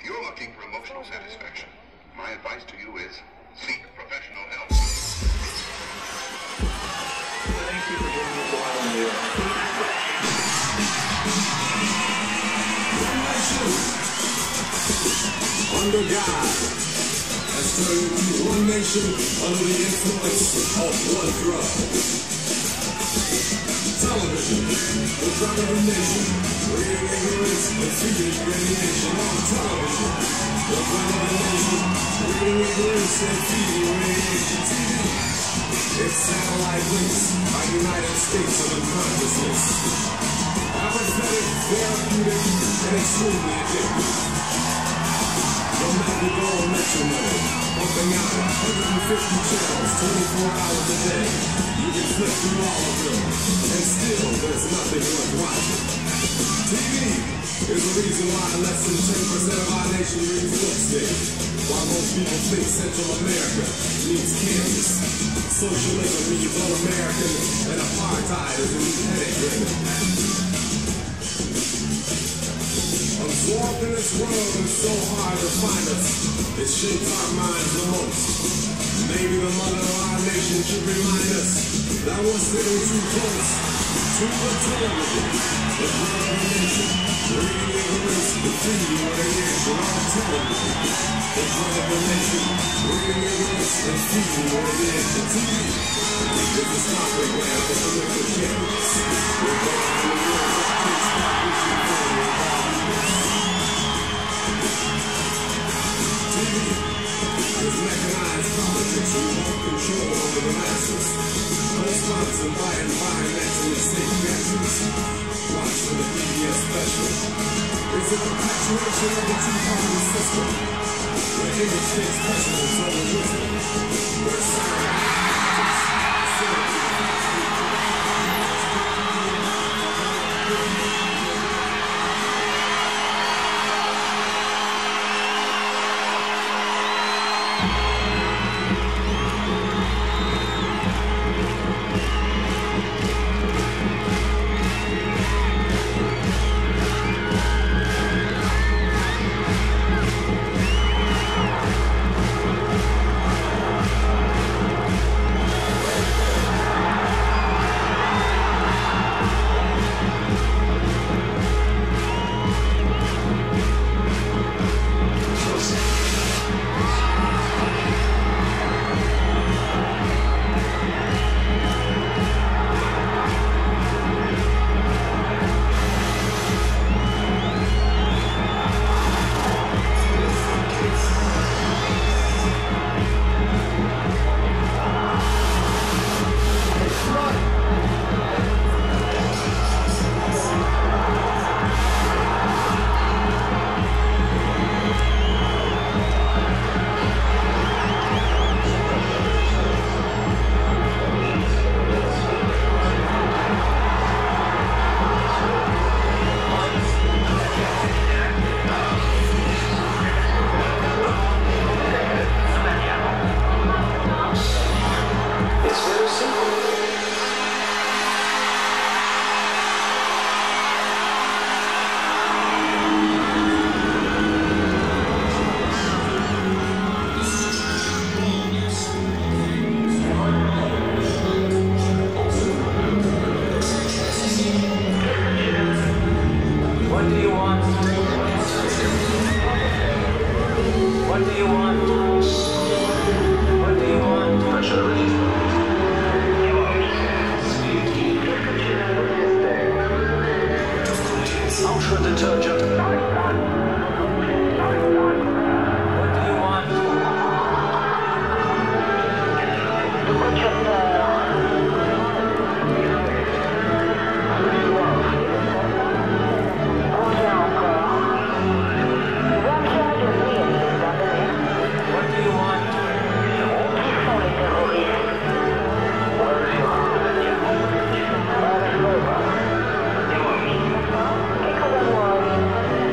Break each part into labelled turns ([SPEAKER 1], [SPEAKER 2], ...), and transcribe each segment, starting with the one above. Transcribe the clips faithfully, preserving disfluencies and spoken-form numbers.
[SPEAKER 1] If you're looking for emotional satisfaction, my advice to you is seek professional help.
[SPEAKER 2] Thank you for giving me a while on the
[SPEAKER 3] Under God, has turned into one nation under the influence of one drug. Television, the drug of a nation, creating ignorance and feeding radiation. On television, the drug of a nation, creating ignorance and feeding radiation. T V, its satellite links by United States of unconsciousness. Apathetic, therapeutic, and extremely addictive. No matter the goal, metronome, pumping out one hundred fifty channels, twenty-four hours a day. You can flip through all of them, and still there's nothing worth watching. T V is the reason why less than ten percent of our nation reads lipstick, while most people think Central America means Kansas. Socialism means un-American, and apartheid is a eugenic women. Absorbed in this world, it's so hard to find us. It shapes our minds the most. Maybe the mother of our nation should remind us that we're sitting too close to the television. The blood of a nation, reading ignorance, defeating radiation on television. The blood of a nation, reading ignorance, and feeding radiation. T V is a stopping ground for political candidates. We're going to the world of peace, publishing, T V is mechanized politics with more control over the masses. Co-sponsored by environmentally safe measures. Watch for the P B S special. It's a perpetuation of the two-party system, where image takes precedence over wisdom. Where silent
[SPEAKER 4] Quelque chose à voir.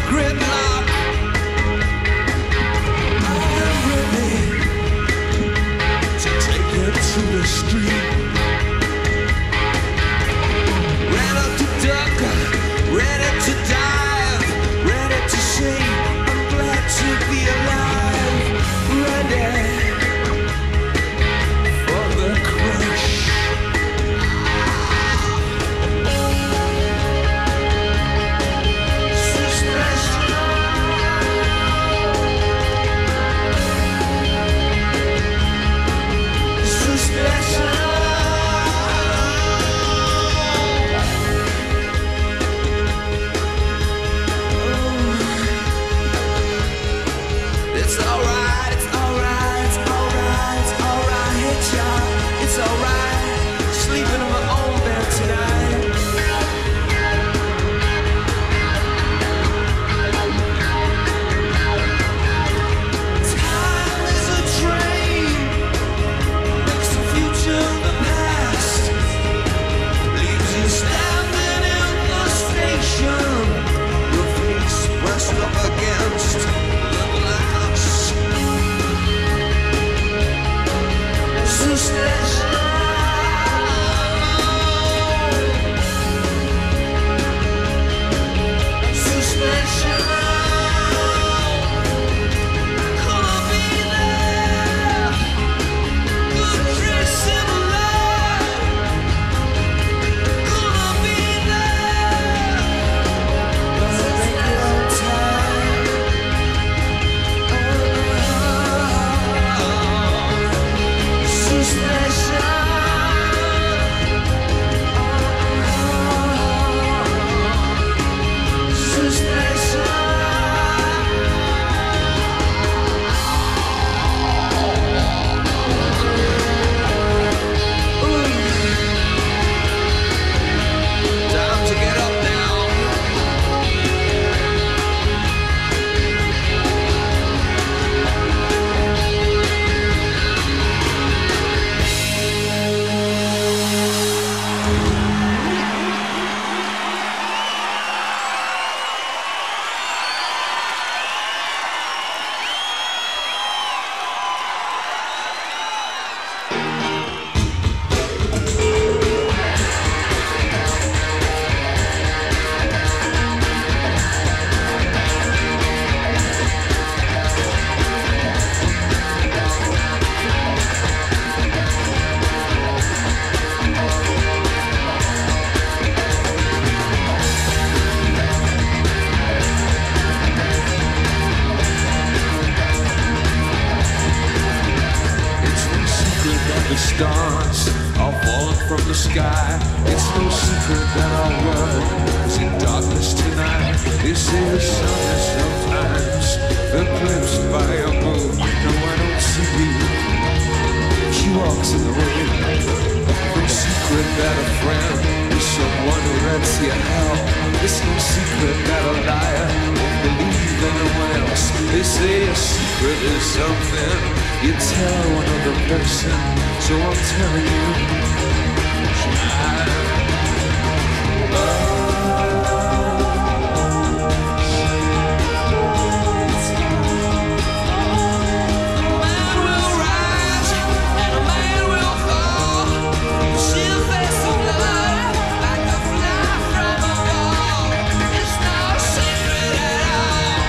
[SPEAKER 4] gridlock. I'm ready to take it to the street. Ready to duck, ready to dive, ready to say I'm glad to be alive. Ready for the crush.
[SPEAKER 5] Stars are falling from the sky. It's no secret that our world is in darkness tonight. They say the sun is sometimes eclipsed by a moon. No, I don't see you. She walks in the rain. No secret that a friend is someone who lets you hell. It's no secret that a liar won't believe anyone else. They say a secret is something you tell another person. So I'm telling you, child, love. A man will rise and a man will fall. She'll face the blood like a fly from a wall. It's no secret at all.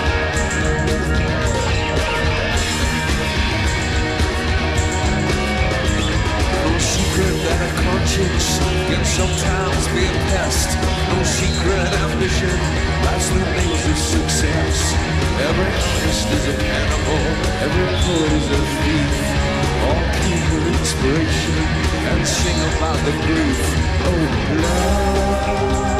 [SPEAKER 5] That a conscience can sometimes be a pest. No secret ambition lies the maze of success. Every artist is a cannibal, every poet is a thief. All keep with inspiration and sing about the grief. Oh, love.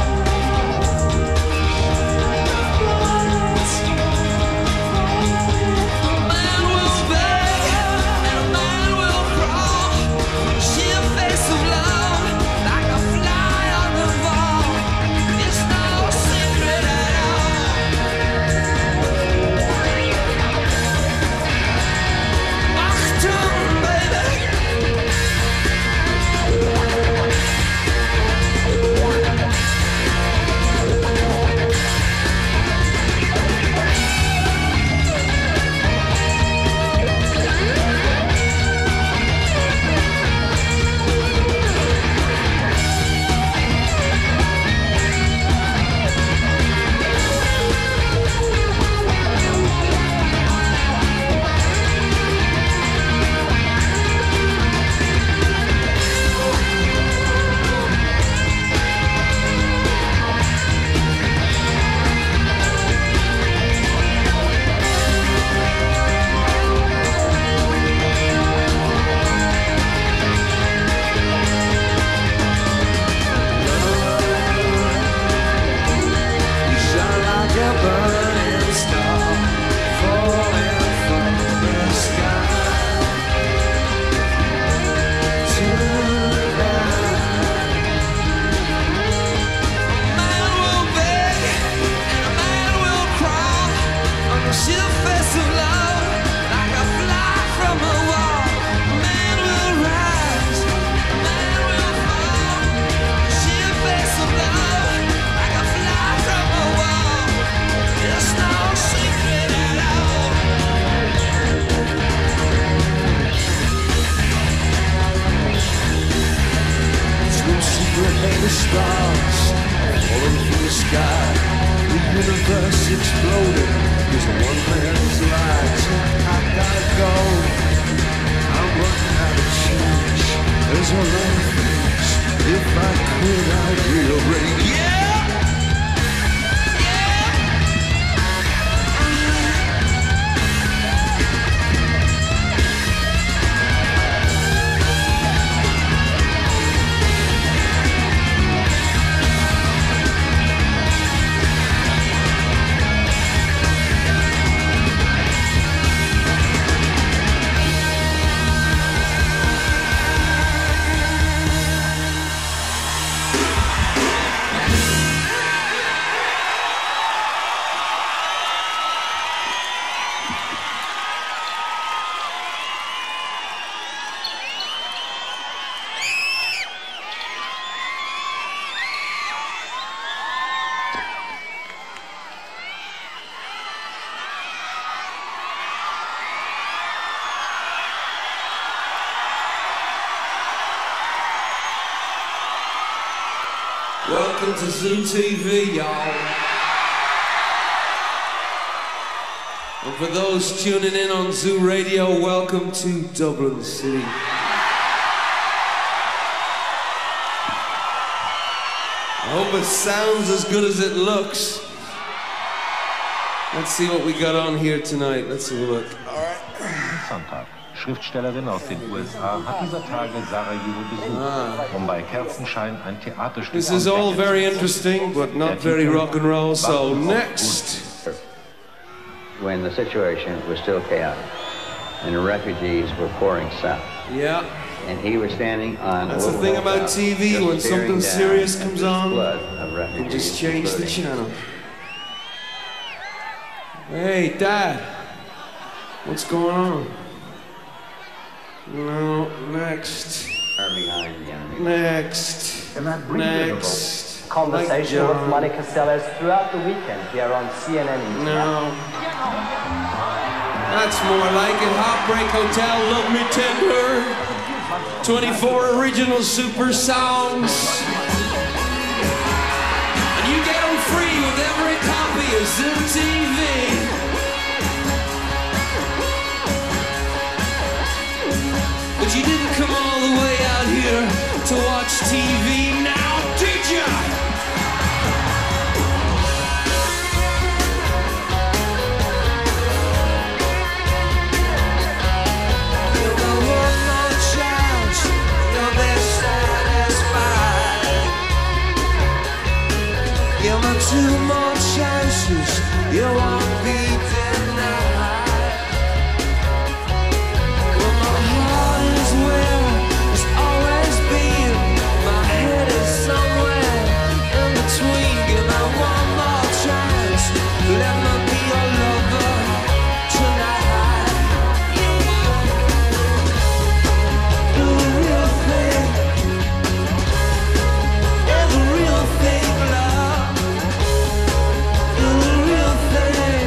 [SPEAKER 5] exploded. There's one man's life. I gotta go. I'm running out of change. There's a lot of things. If I could, I'd rearrange. Yeah! Welcome to Zoo T V, y'all. And for those tuning in on Zoo Radio, welcome to Dublin City. I hope it sounds as good as it looks. Let's see what we got on here tonight. Let's have a look. All right.
[SPEAKER 6] Sonntag. Schriftstellerin aus den U S A hat dieser Tage Sarajevo besucht, ah. um bei Kerzenschein ein Theaterstück
[SPEAKER 5] This is all very interesting, but not very rock and roll, so next.
[SPEAKER 7] When the situation was still chaotic, and the refugees were pouring south.
[SPEAKER 5] Yeah.
[SPEAKER 7] And he was standing on
[SPEAKER 5] That's the thing about T V, when something serious comes on, you just change the channel. Hey, Dad, what's going on? No, next. Next. Next.
[SPEAKER 8] Conversation with Monica Seles throughout the weekend here on C N N.
[SPEAKER 5] No. That's more like it. Heartbreak Hotel, Love Me Tender. twenty-four original super songs. And you get them free with every copy of Zoo T V. But you didn't come all the way out here to watch T V now, did ya? You got one more chance, you'll be satisfied. Give me two more chances, you won't be denied. Thing.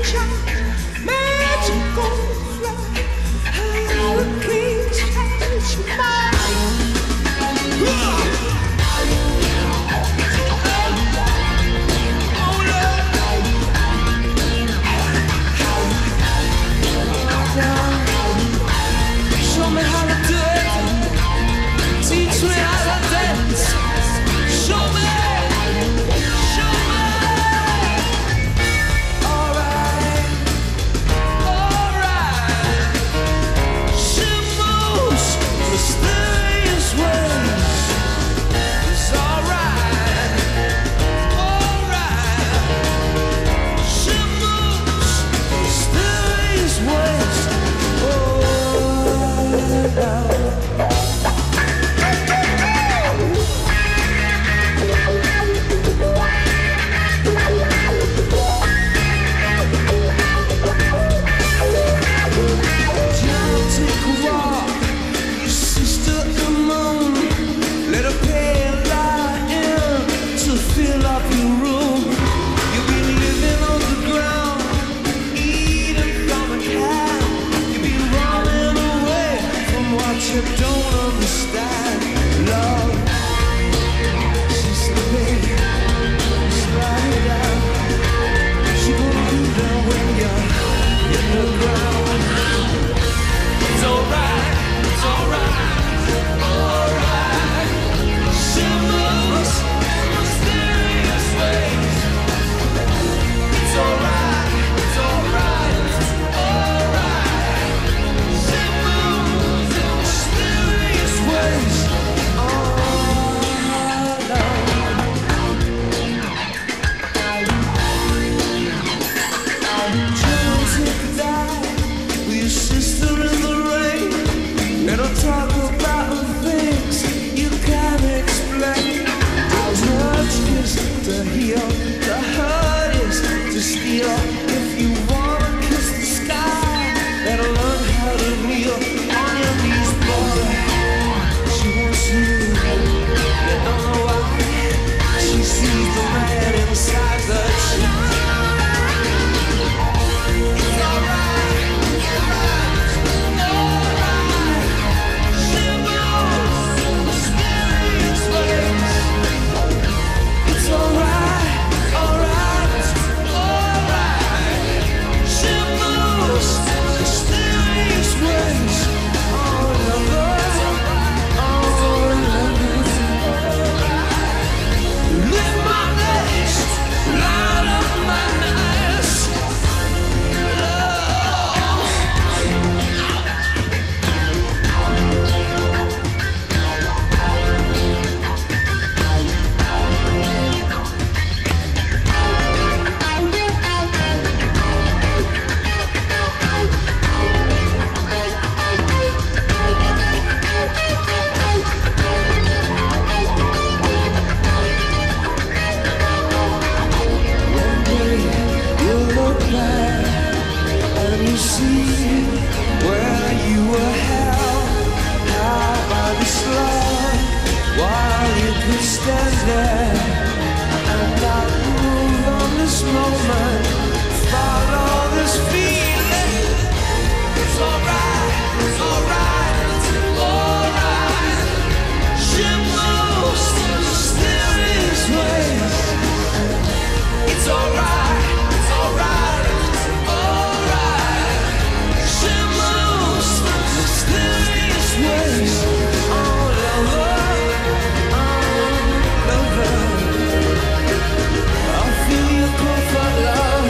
[SPEAKER 4] Love, I feel your comfort, love.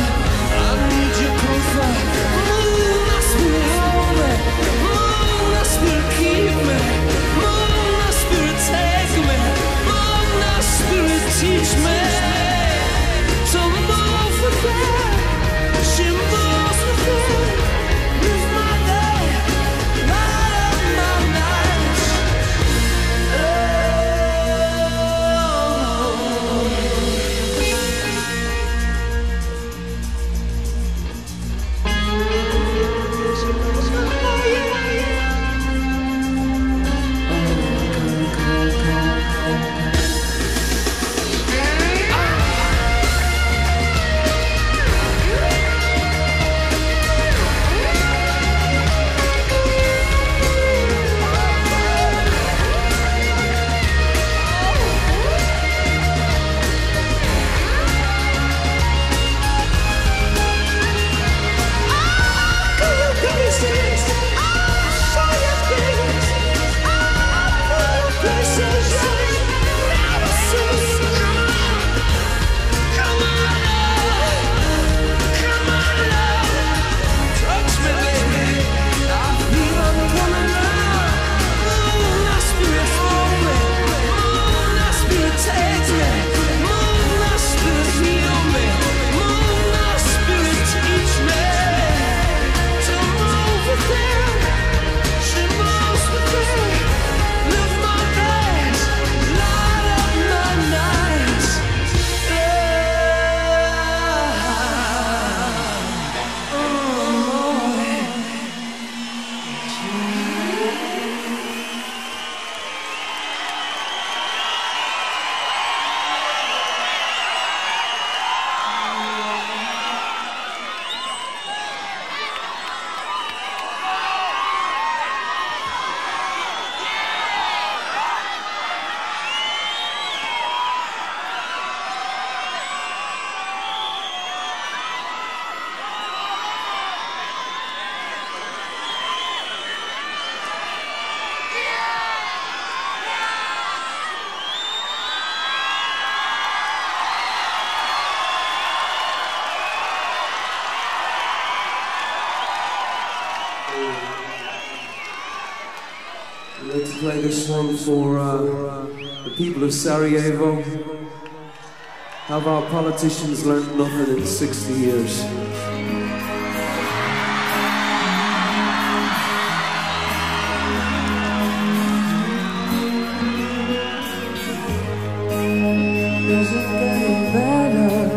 [SPEAKER 9] I'd like to play this one for uh, the people of Sarajevo. Have our politicians learned nothing in sixty years? Is it getting better?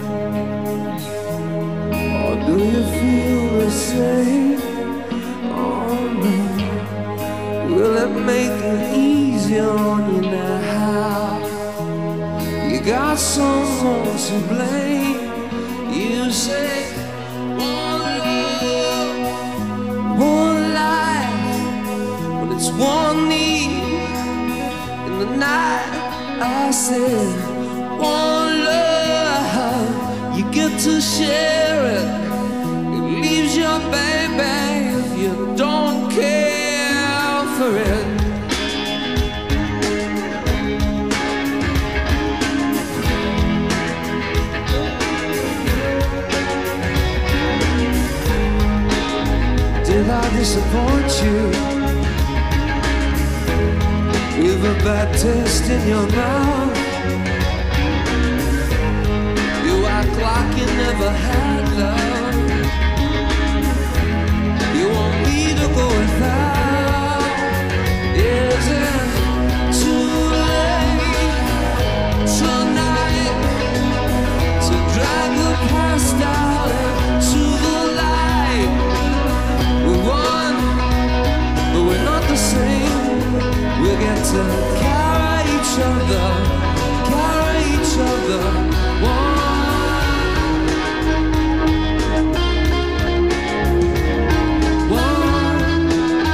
[SPEAKER 9] Or do you feel the same? Oh no. Will it make it easier on you now? You got someone to blame. You say one love, one life, but it's one need in the night. I said one love, you get to share it. It leaves your baby if you don't care for it. Did I disappoint you with a bad taste in your mouth? You act like you never had love. You want me to go without? Is it too late tonight to drag the past out into the light? We're one, but we're not the same. We get to carry each other, carry each other, one. One.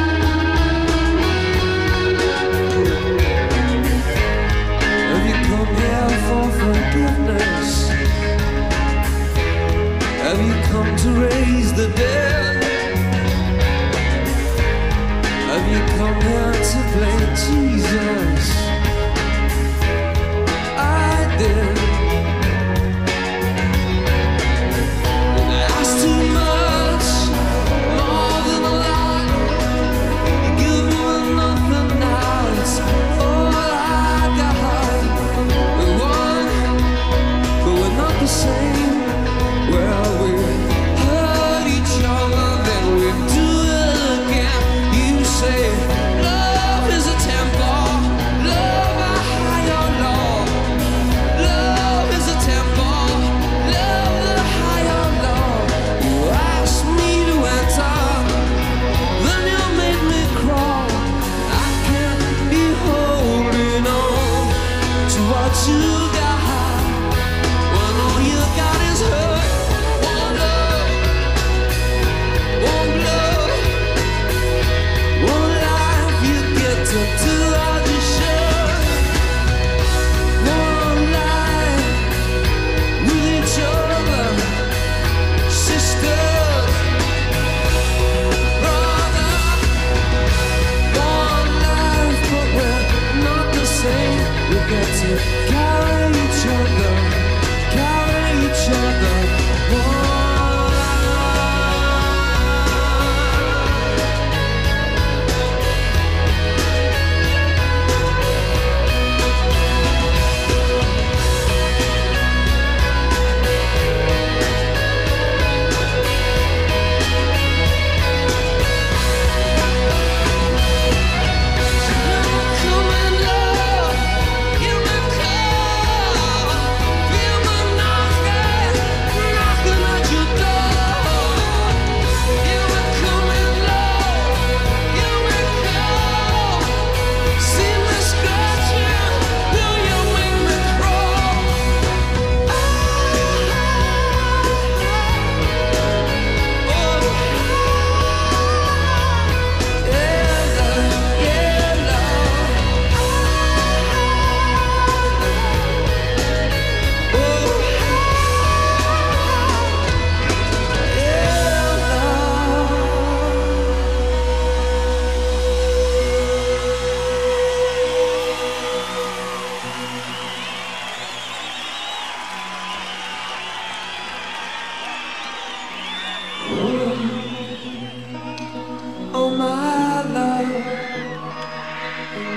[SPEAKER 9] Have you come here for forgiveness? Have you come to raise the dead? Have you come here to play Jesus? I did. And I asked too much, more than a lot. You give me nothing now, it's all I got. We're one, but we're not the same. Well, we hurt each other.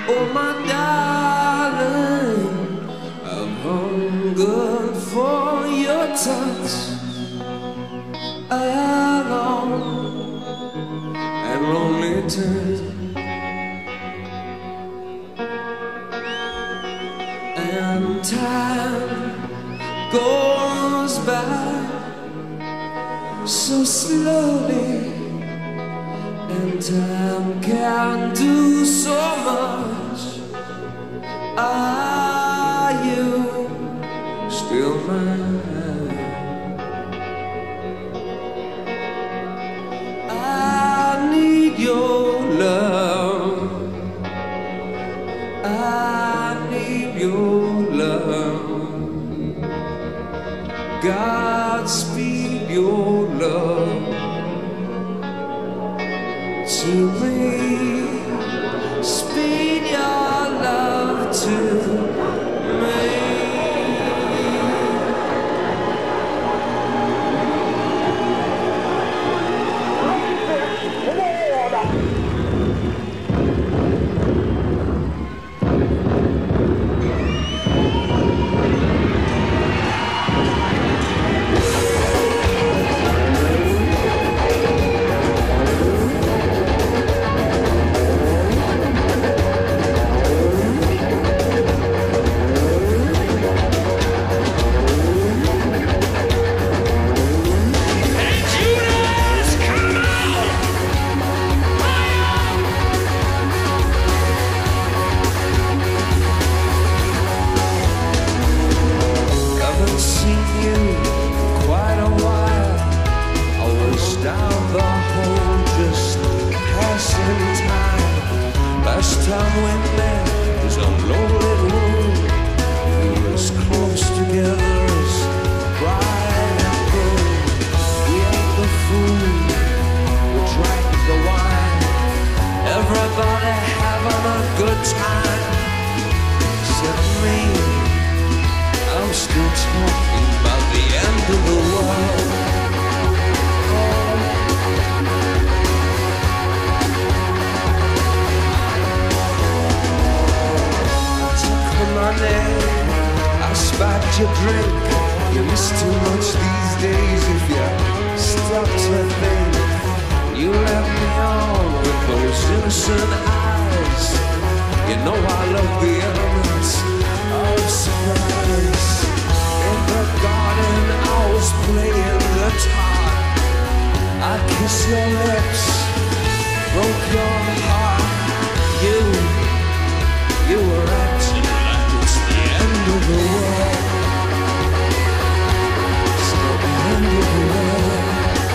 [SPEAKER 9] Oh my darling, I've hungered for your touch a long and lonely time. And time goes by so slowly, and time can do so much. Are you still mine? I need your love. I need your love. Godspeed your love to me. Speed your love to me. Last time we met was on lonely road. We were as close together as bride and groom. We ate the food, we drank the wine. Everybody having a good time, except me. I'm still talking about the end of the world. I spiked your drink. You miss too much these days if you stop to think. You left me on with those innocent eyes. You know I love the elements of surprise. In the garden I was playing the guitar. I kissed your lips, broke your heart. You, you were acting end of the world. It's not the end of the world.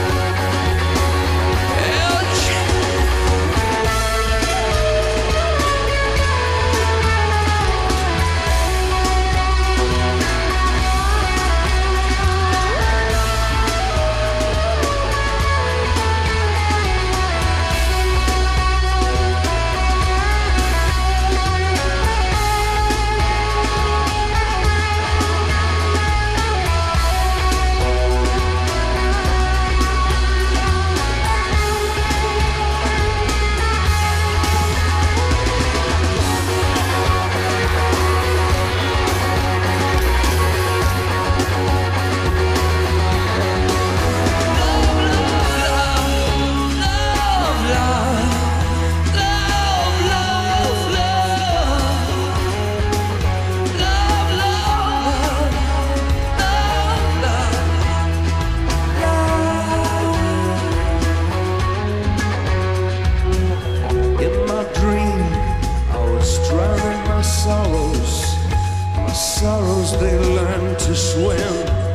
[SPEAKER 9] Sorrows, they learn to swim,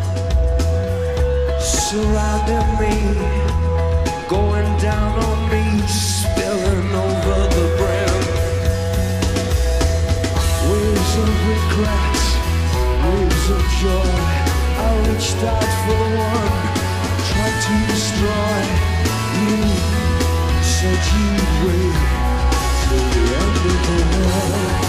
[SPEAKER 9] surrounding me, going down on me, spilling over the brim. Waves of regret, waves of joy. I reached out for one, tried to destroy you. Said you'd wait till the end of the world.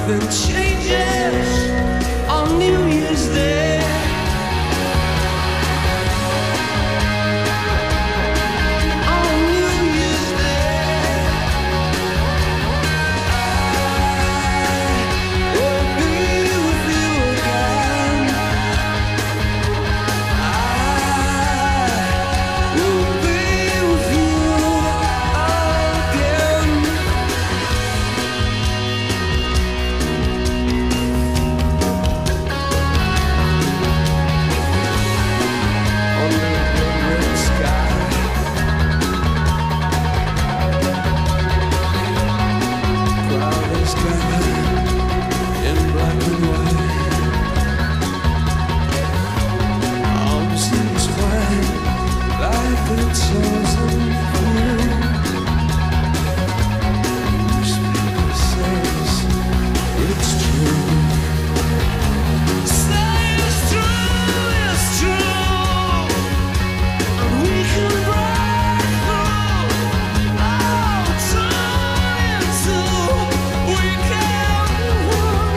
[SPEAKER 9] something changes on New Year's Day. On New Year's Day, I will be with you again. I will be with you again. Under the red sky, crowd is gathered in black and white. Arms entwined like a chosen few. Newspaper says it's true. Say it's true, it's true. And we can break through all time so we can run.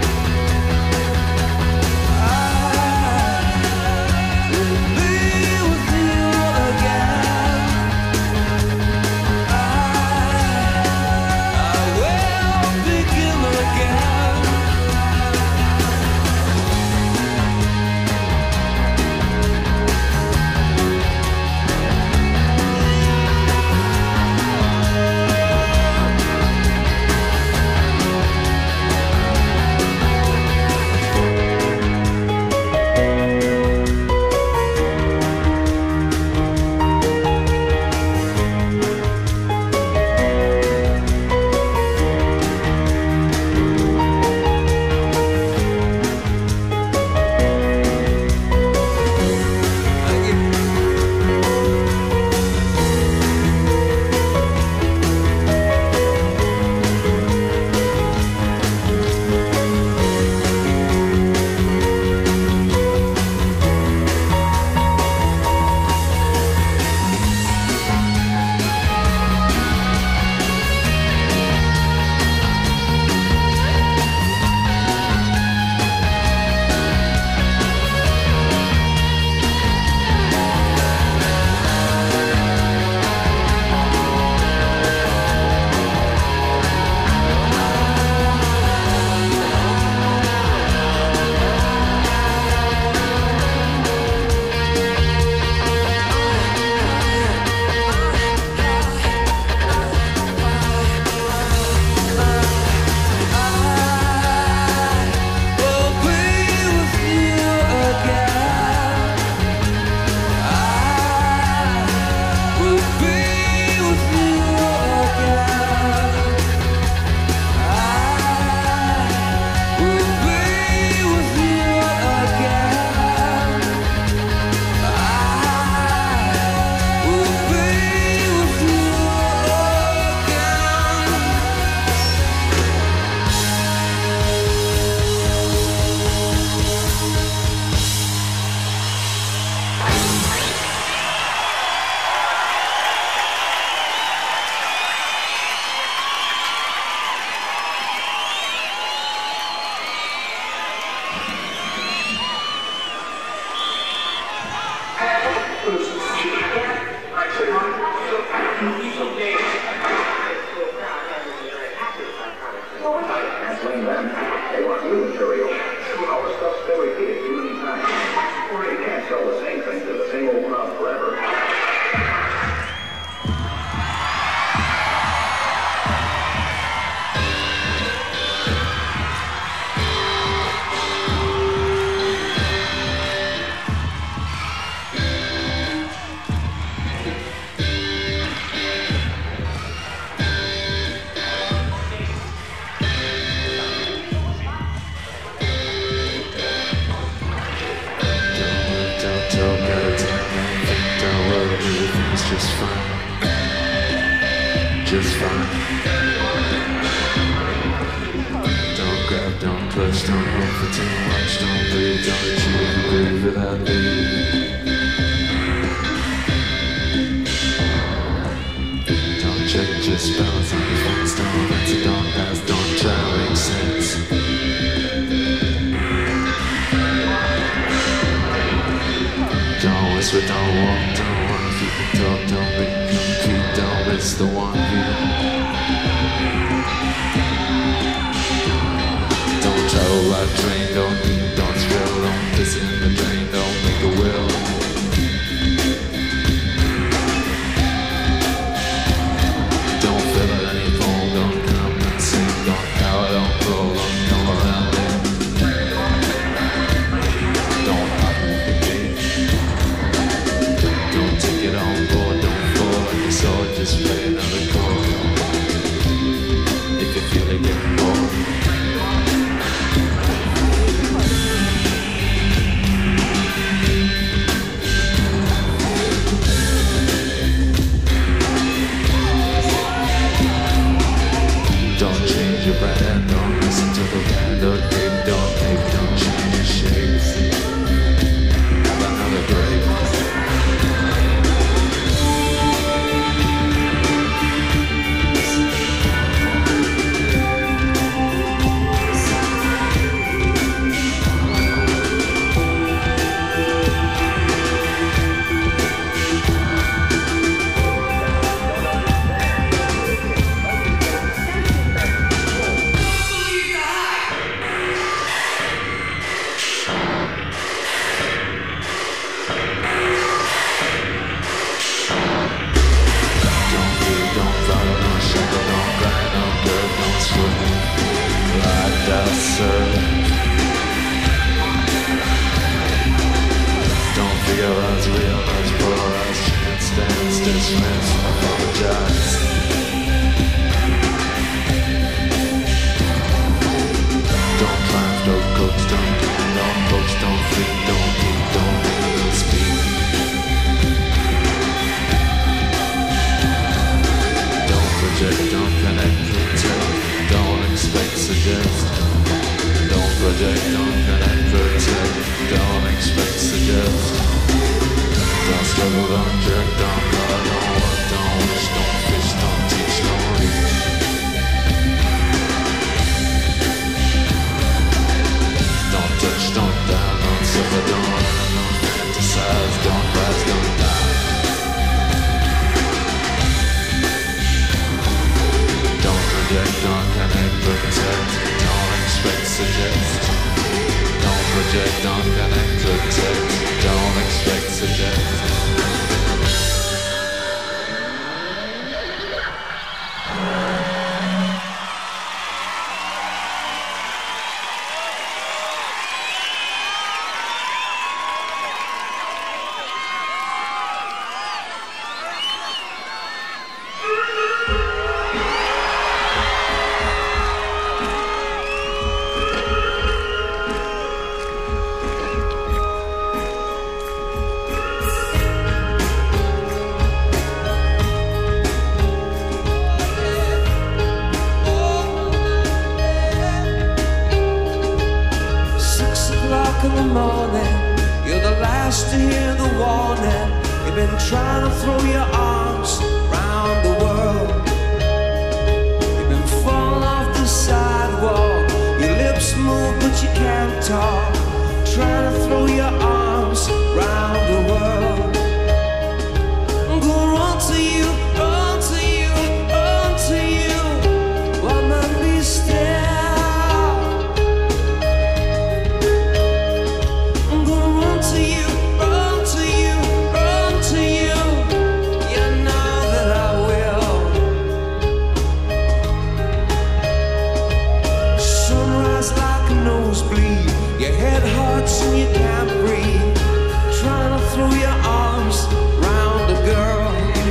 [SPEAKER 9] I will be with you again. I, I will begin again. Will be with you again. I will be with you again. I will be with you again. I will be with you
[SPEAKER 1] Canceling them. They want new material. Our stuff's been repeated too many times. Or you can't sell the same thing to the same old crowd forever.
[SPEAKER 5] Don't talk out of time, don't worry, everything's just fine. Just fine. Don't grab, don't clutch, don't hope for too much, don't breathe, don't achieve, breathe without leave. Don't check, just bounce on your phone, don't answer, don't pass, don't try to make sense. whisper, don't walk, don't run, keep it talk, don't be compete, don't miss the one view. Don't travel by train, don't eat, don't spill, don't piss in the drain, don't make a will. Don't fill it any form, don't compensate, don't cower, don't pull, don't come around it. Don't hide with the gate. Don't take it on board, don't fall like a sword, just play another chord. If you feel it getting bored. Don't change your brand, don't listen to the band, don't take, don't take, don't change your shapes. Have another grape. Don't feel as real as poor as chance, dance, dismiss, apologize. Don't climb, don't coach, don't do, don't coach, don't feed, don't eat, don't even speak. Don't project, don't connect, protect, don't expect, suggest. Don't project, don't connect, protect, don't expect, suggest. Don't struggle, don't jerk, don't call, don't work, don't wish, don't fish, don't teach, don't reach. Don't touch, don't die, don't suffer, don't run, don't fantasize, don't rise, don't die. Don't project, don't connect, protect, don't expect, suggest. Don't project, don't connect, protect, don't expect, suggest.
[SPEAKER 9] In the morning, you're the last to hear the warning. You've been trying to throw your arms around the world. You've been falling off the sidewalk. Your lips move but you can't talk. Trying to throw your arms around the world. I'm gonna run to you, run to you, run to you. Woman, be still. Your head hurts and you can't breathe. Trying to throw your arms around a girl.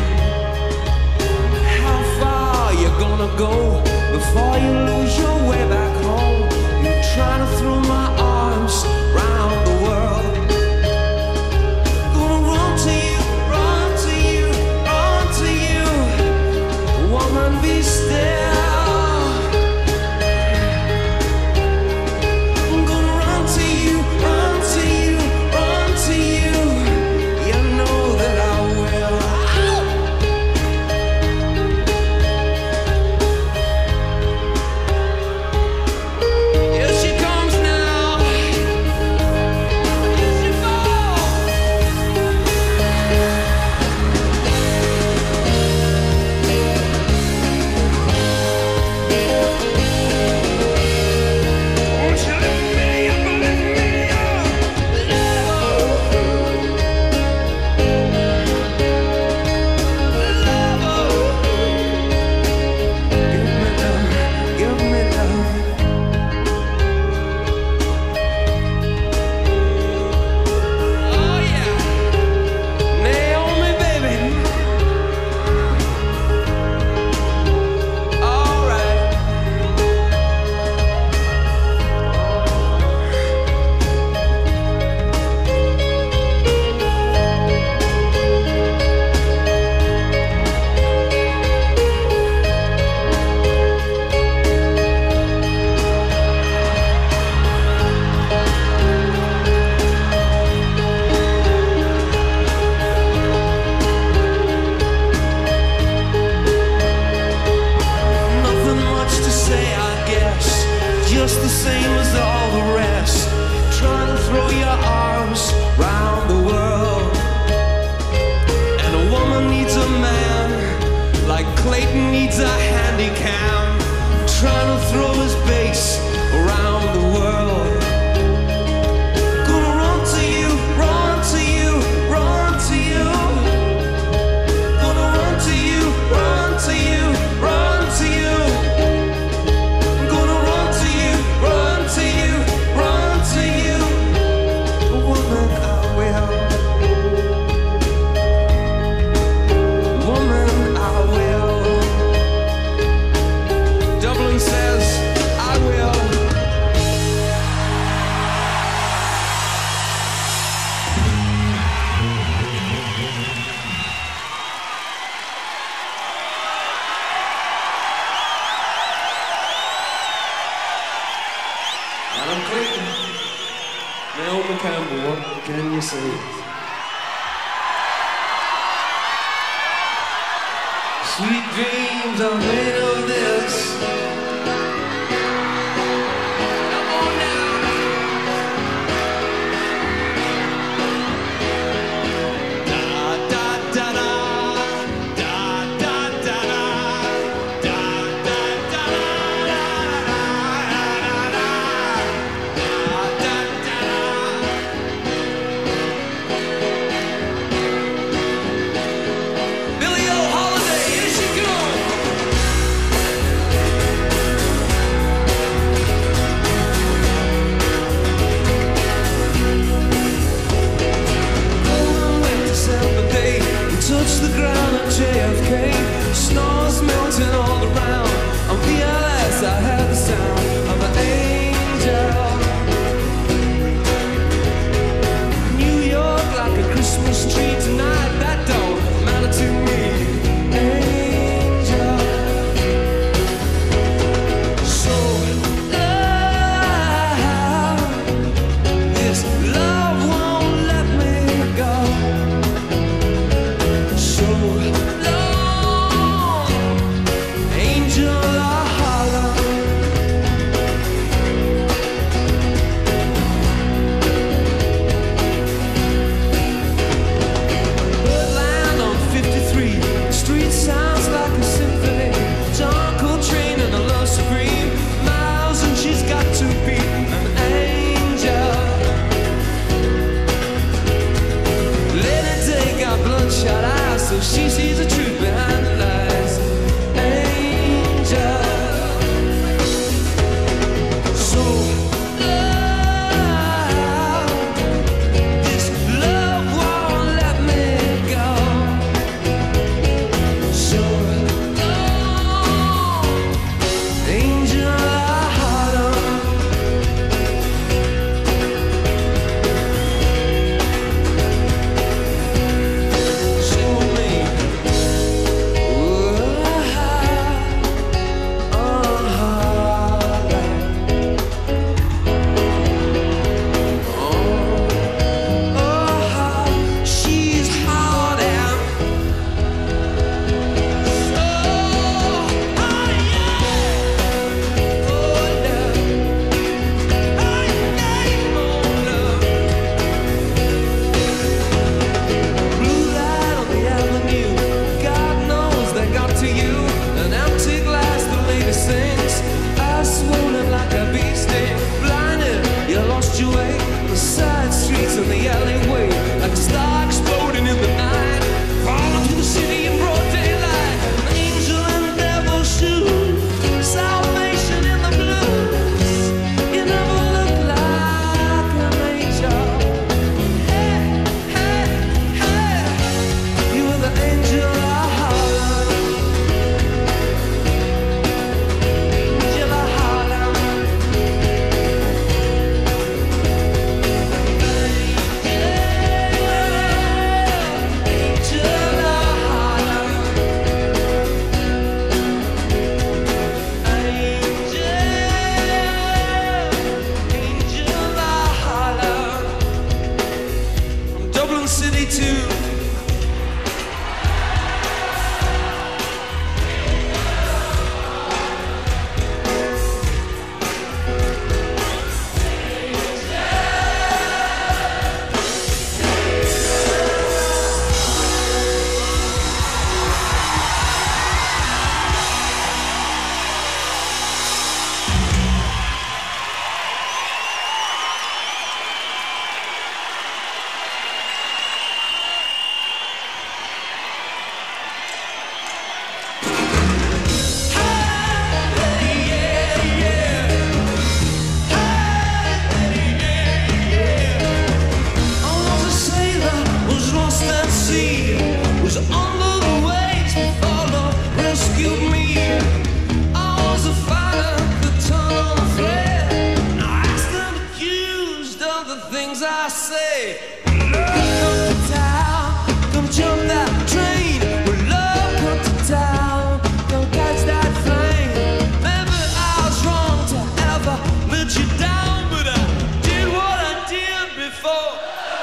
[SPEAKER 9] How far you gonna go before you lose your way back home? You're trying to throw my arms around the world. Gonna run to you, run to you, run to you. Woman, be still. just the same as all the rest, trying to throw your arms round the world. And a woman needs a man like Clayton needs a handicap, trying to throw his bass around the world. Gonna run to you, run to you, run to you. Gonna run to you, run to you, run to you. Gonna run to you, run to you, run to you. Woman, I will. Woman, I will. Dublin says, I will. Adam Clayton, Naomi Campbell, what can you say? Sweet dreams are made of this. Come on now. Da da da da, da da da da, da da da da da da. Billie Holiday, here she goes. I say, come to town, come jump that train. When love comes to town, come catch that flame. Maybe I was wrong to ever let you down, but I did what I did before.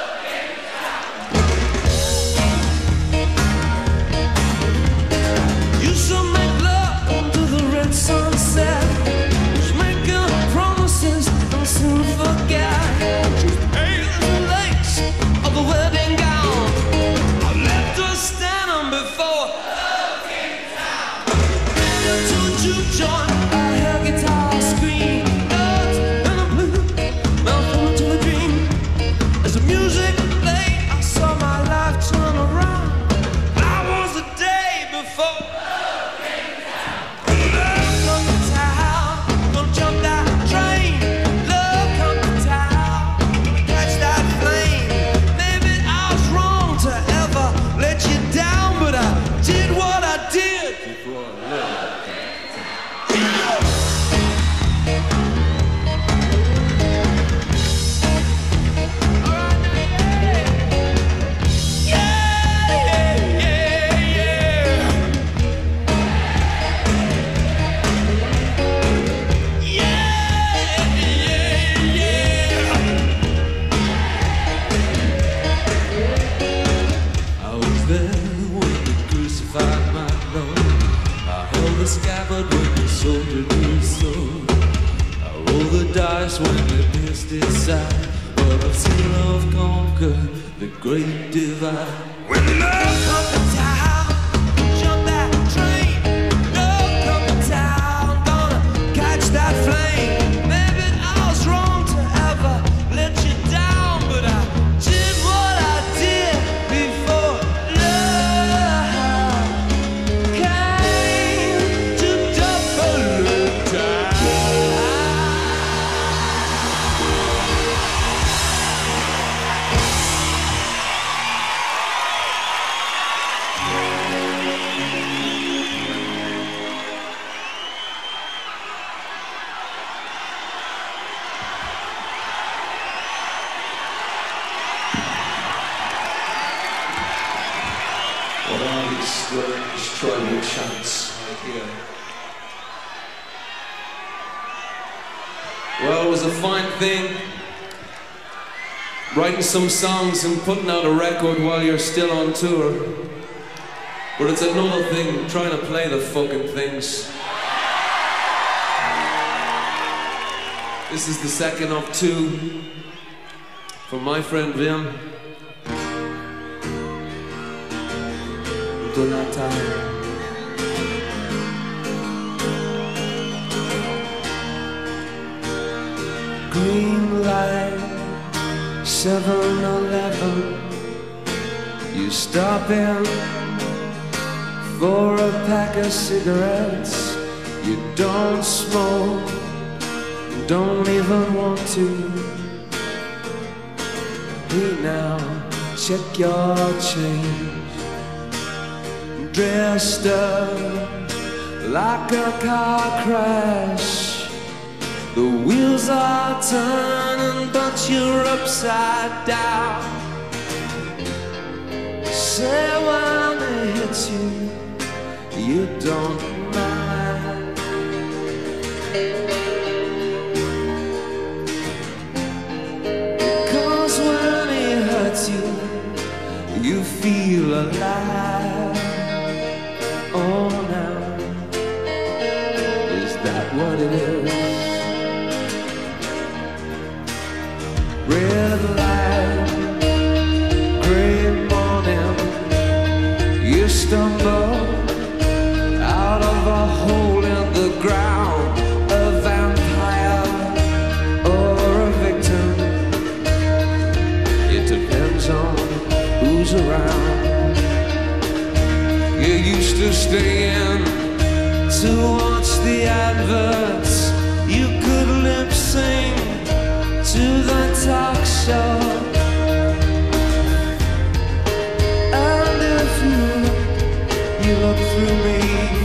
[SPEAKER 9] You should make love under the red sunset, just making promises and soon forget. Just hate the lace of the wedding gown. I left her standing before love came down. Ran into a juke joint, I hear guitar scream. Notes and a blue, mouthful into a dream. As the music played, I saw my life turn around. I was the day before. When the best inside, but I've seen love conquer the great divide. When love comes to town, jump that train. Love comes to town, gonna catch that flame. Maybe I was wrong to ever let you down, but I did what I did before love came to double time.
[SPEAKER 5] What are these strange tribal chants I hear? Well, it was a fine thing, writing some songs and putting out a record while you're still on tour. But it's another thing trying to play the fucking things. This is the second of two from my friend Vim. Donata.
[SPEAKER 9] Green light, seven eleven. You stop in for a pack of cigarettes. You don't smoke, don't even want to. Hey now, check your change. Dressed up like a car crash. The wheels are turning, but you're upside down. Say when it hits you, you don't mind. Because when it hurts you, you feel alive. Oh, now, is that what it is? Red light, gray morning. You stumble out of a hole in the ground, a vampire or a victim. It depends on who's around. You used to stay in to watch the adverts. You could lip sync to the talk show. And if you you look through me,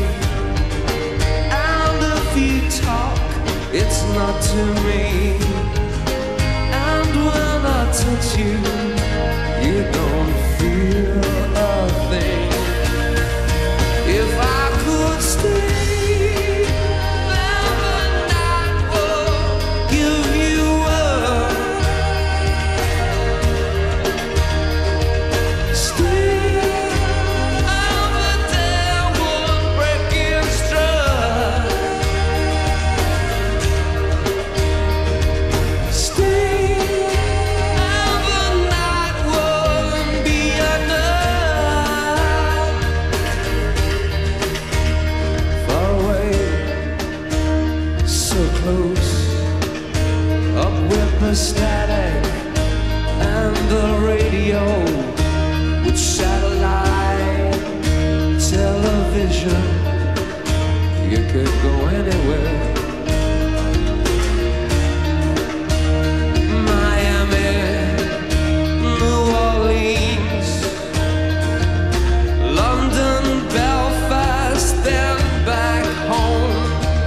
[SPEAKER 9] and if you talk, it's not to me. And when I touch you, you don't feel a thing. If I could stay, then the night would give you up. Stay, and the day would break its stride. Stay, and the night wouldn't be enough. Far away, so close, up with the static and the radio, with satellite television, you could go anywhere. Miami, New Orleans, London, Belfast, then back home.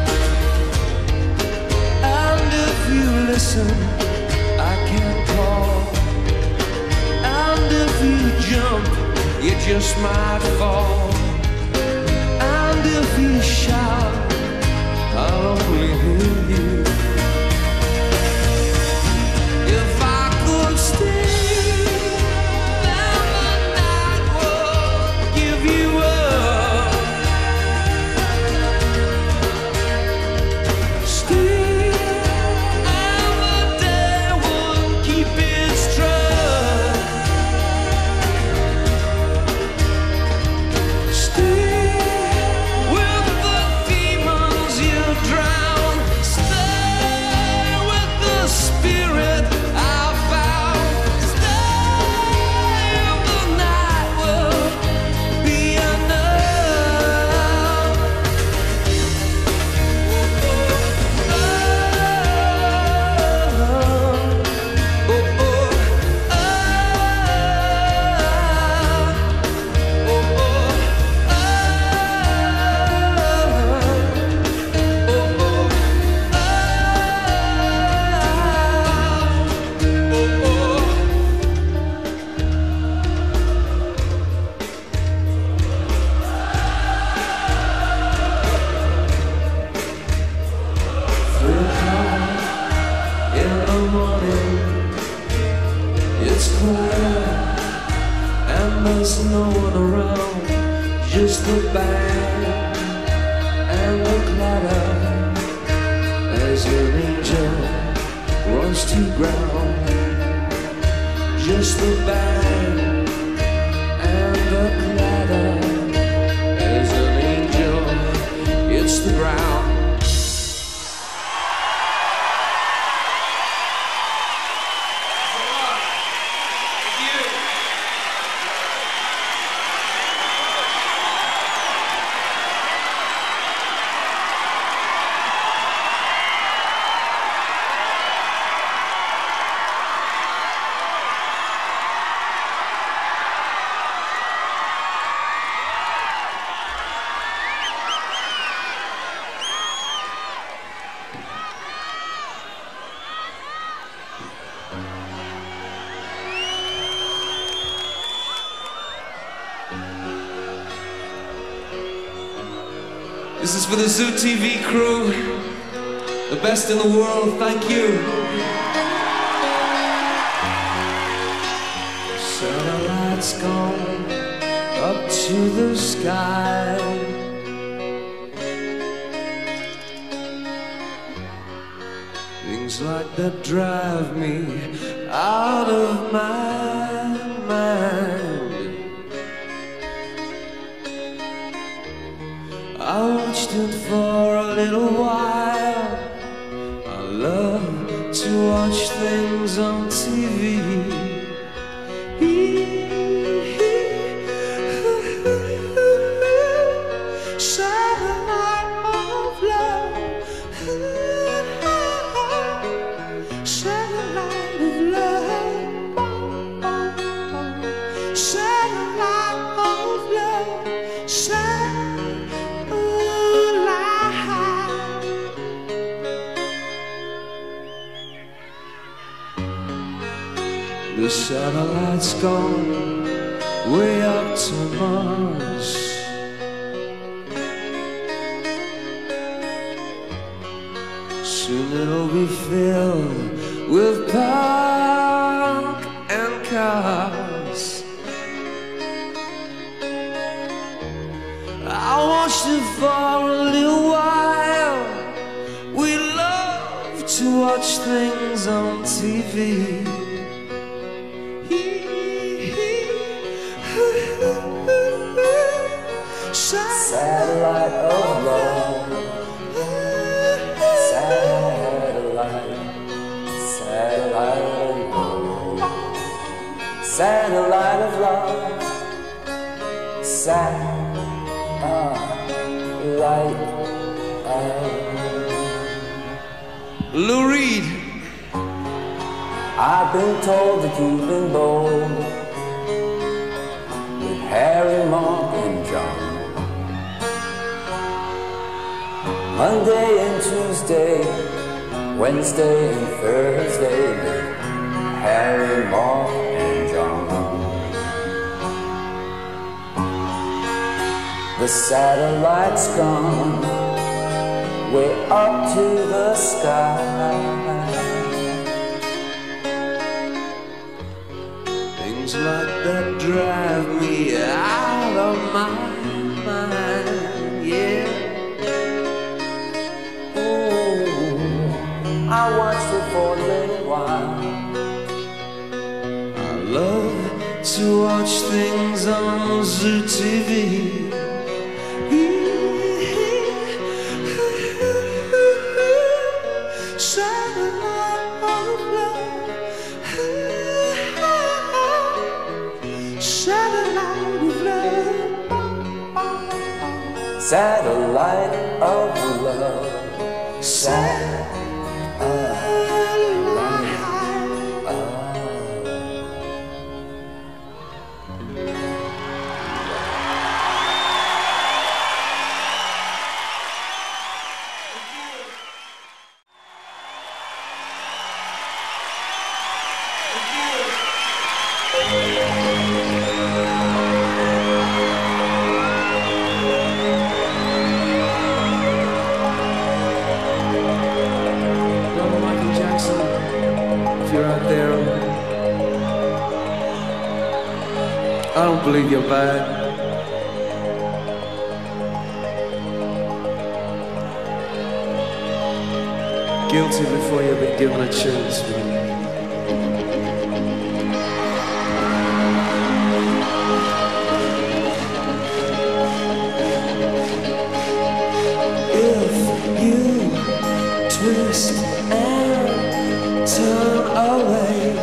[SPEAKER 9] And if you listen, I can call. And if you jump, you just might fall. And if you shout, I'll only hear you. If I could stay, then the night would give you up. Stay, and the day would keep its trust. Stay with the demons you drown. Stay with the spirit I found. Stay, and the night will be enough. Oh, oh, oh, in the morning, it's quiet and there's no one around, just the band and the clatter as an angel runs to ground. Just the band and the clatter as an angel hits the ground. This is for the Zoo T V crew, the best in the world, thank you. Satellites gone up to the sky. Things like that drive me out of my mind. I watched it for a little while. I love to watch things on T V. Satellite of love, satellite of love, satellite of love, satellite. The satellite's gone way up to Mars. Soon it'll be filled with punk and cars. I watched it for a little while. We love to watch things on T V.
[SPEAKER 10] Satellite of love. Satellite. Satellite of love. Satellite of love. Satellite of
[SPEAKER 9] Lou Reed.
[SPEAKER 10] I've been told that you've been bold with Harry, Mark, and John. Monday and Tuesday, Wednesday and Thursday, with Harry, Mark, and John. The satellite's gone way up to the sky.
[SPEAKER 9] Things like that drive me out of my mind, yeah.
[SPEAKER 10] I watched it for a little while.
[SPEAKER 9] I love to watch things on Zoo T V. Satellite of love. Satellite of love.
[SPEAKER 10] Satellite of love. Satellite.
[SPEAKER 9] I don't believe you're bad. Guilty before you've been given a chance, man. If you twist and turn away,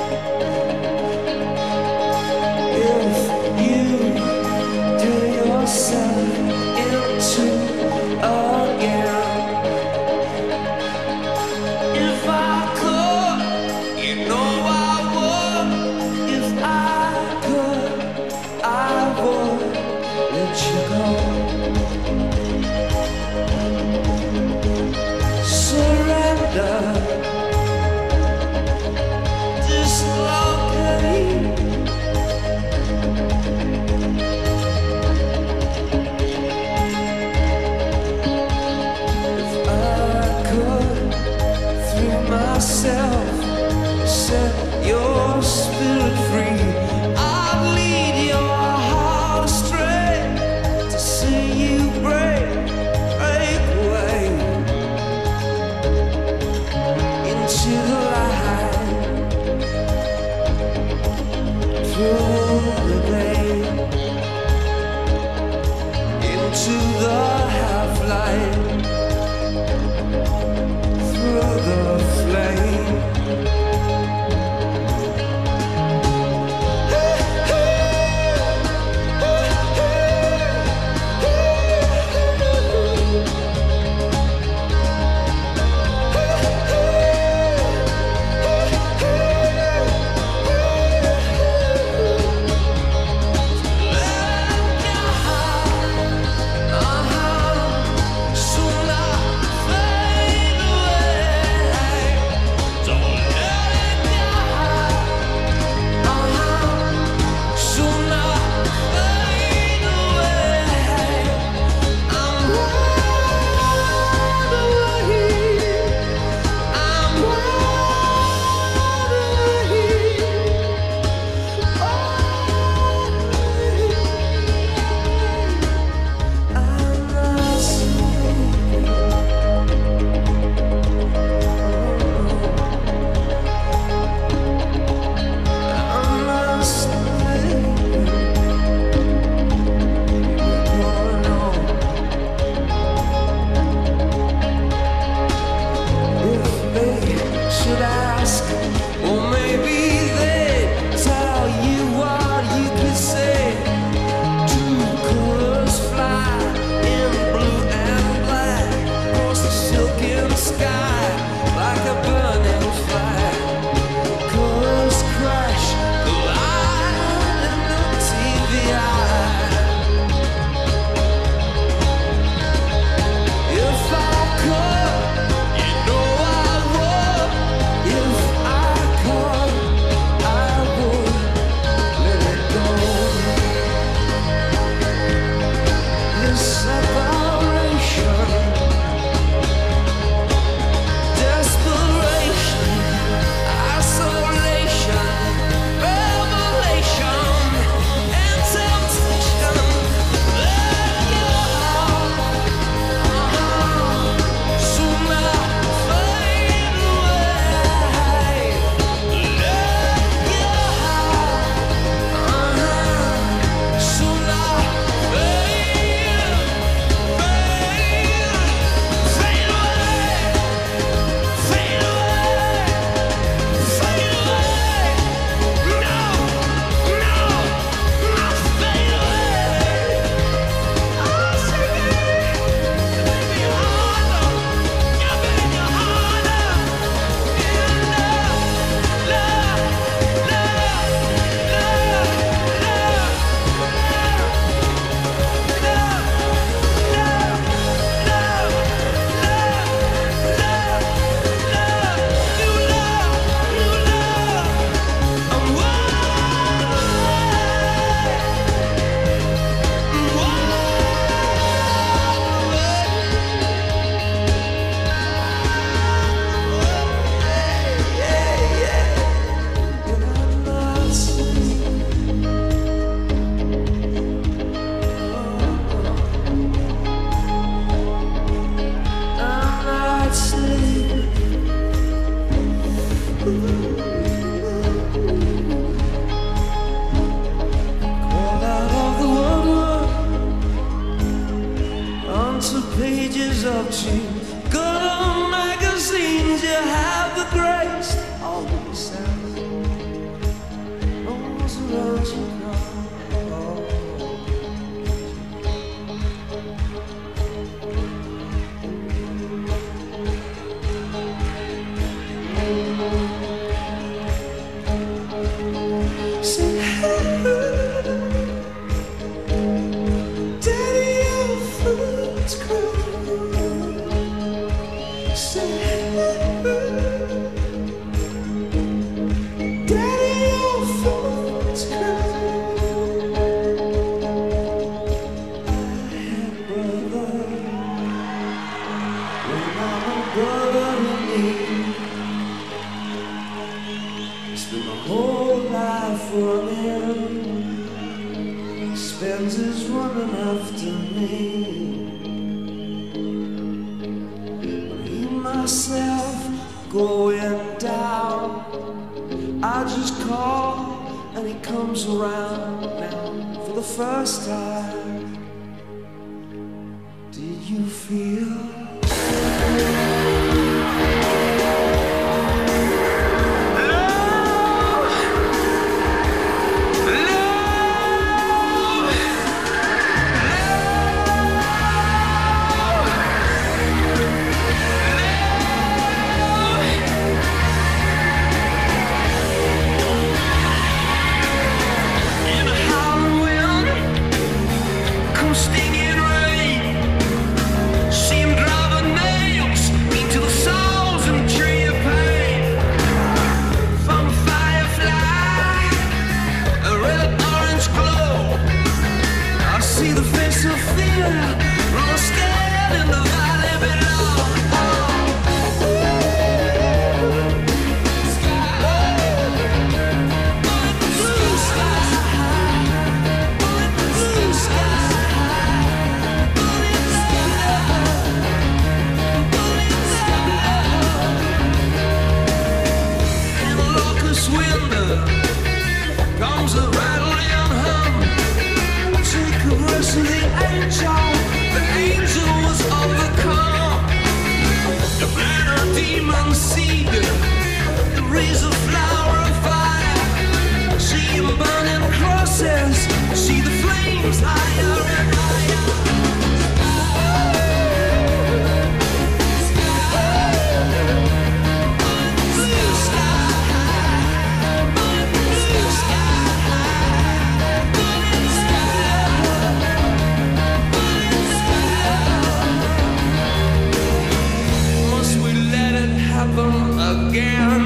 [SPEAKER 9] set your spirit free. I'd lead your heart astray to see you break, break away into the light, through the day, into the half-light, through the flame. Crawled out of the woodwork onto pages of cheap good magazines. You have the grace to always sound almost around you. Spends his running after me. Me myself going down, I just call and he comes around now for the first time. Did you feel?
[SPEAKER 4] Stinging rain, see him driving nails into the souls and tree of pain. From a firefly, a red orange glow, I see the face of fear, run scared in the valley below. Comes a rattling hum. Take a verse of the angel. The angel was overcome. The man of demon seed, the rays of flower of fire. See him burning crosses. See the flames higher and higher. Again.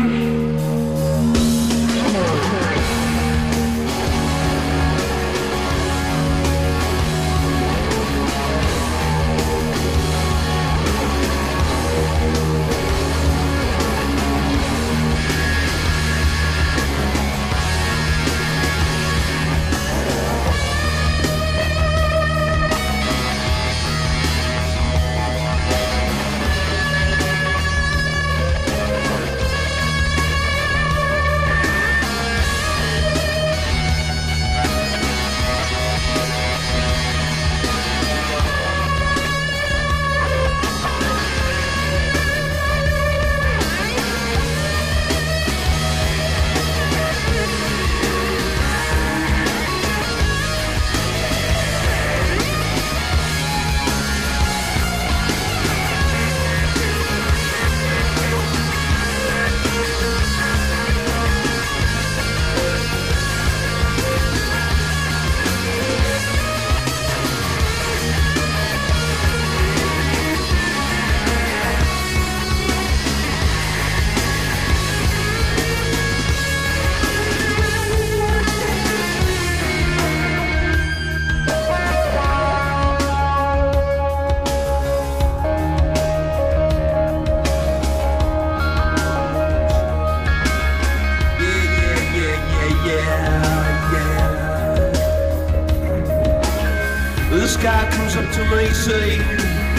[SPEAKER 4] Guy comes up to me, see,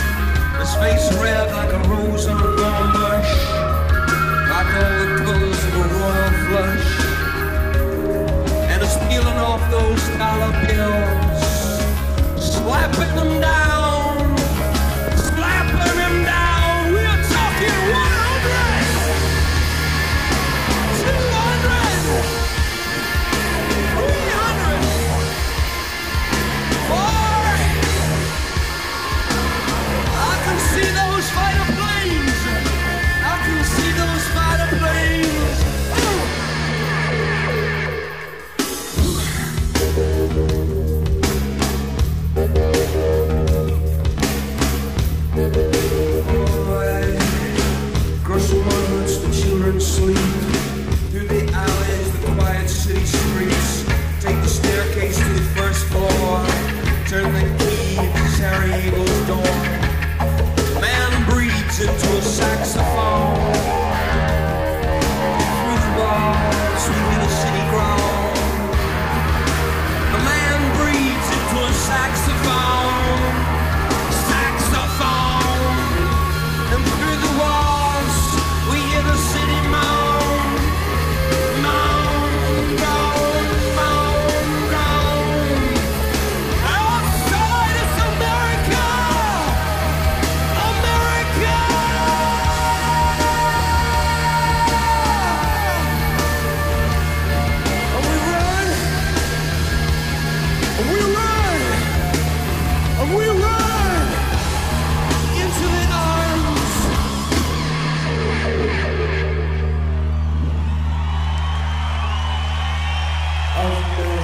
[SPEAKER 4] his face red like a rose on a warm bush, like all the colors
[SPEAKER 5] with a royal flush, and it's peeling off those dollar bills, slapping them down, slapping them down. We're talking one hundred, two hundred, three hundred, four. I can see those fighter planes. I can see those fighter planes. Across the monuments, the children sleep. Through the alleys, the quiet city streets. Take the staircase to the first floor. Turn the key to Sarajevo's door. Man breathes into a saxophone. Through the walls, we hear the city groan. A man breathes into a saxophone. Saxophone. And through the walls, we hear the city moan. Moan, moan, moan, moan. Outside is America. America. And we run. And we run. And we run into the arms of men.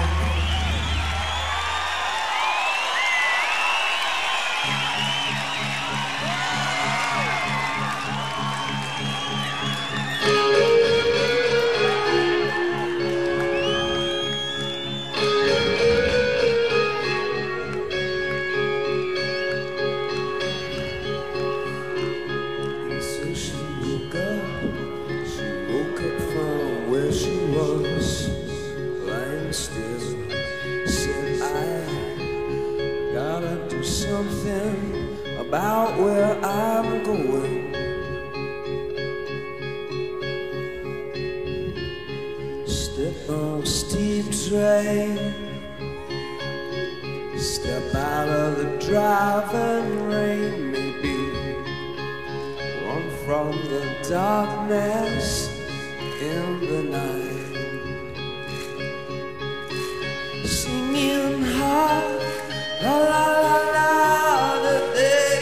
[SPEAKER 5] So she woke up, she woke up from where she was, lying still. Said, I gotta do something about where I'm going. Step on steep train, step out of the driving rain, maybe run from the darkness in the night. Singing hard, la la la la, the day,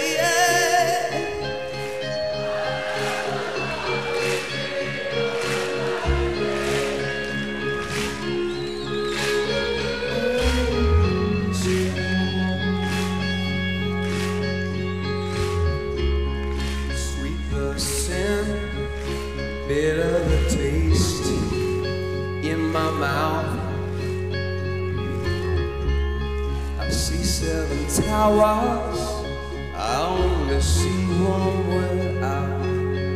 [SPEAKER 5] sweet the sin, bitter the taste in my mouth. I see seven towers, I only see one way out.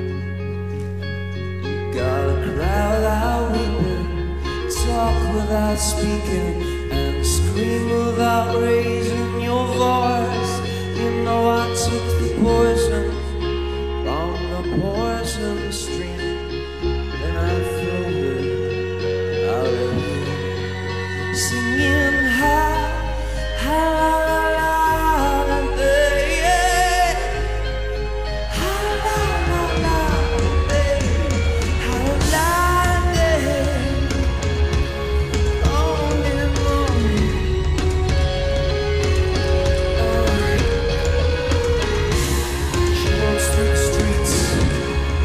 [SPEAKER 5] You got a crowd out weeping, talk without speaking, and scream without raising your voice. You know I took the poison from the poison stream, and I flowed it out of here, singing high, high, la, la, la, yeah. High, la, la, la, yeah. High, la, yeah. On and on. She walks through the streets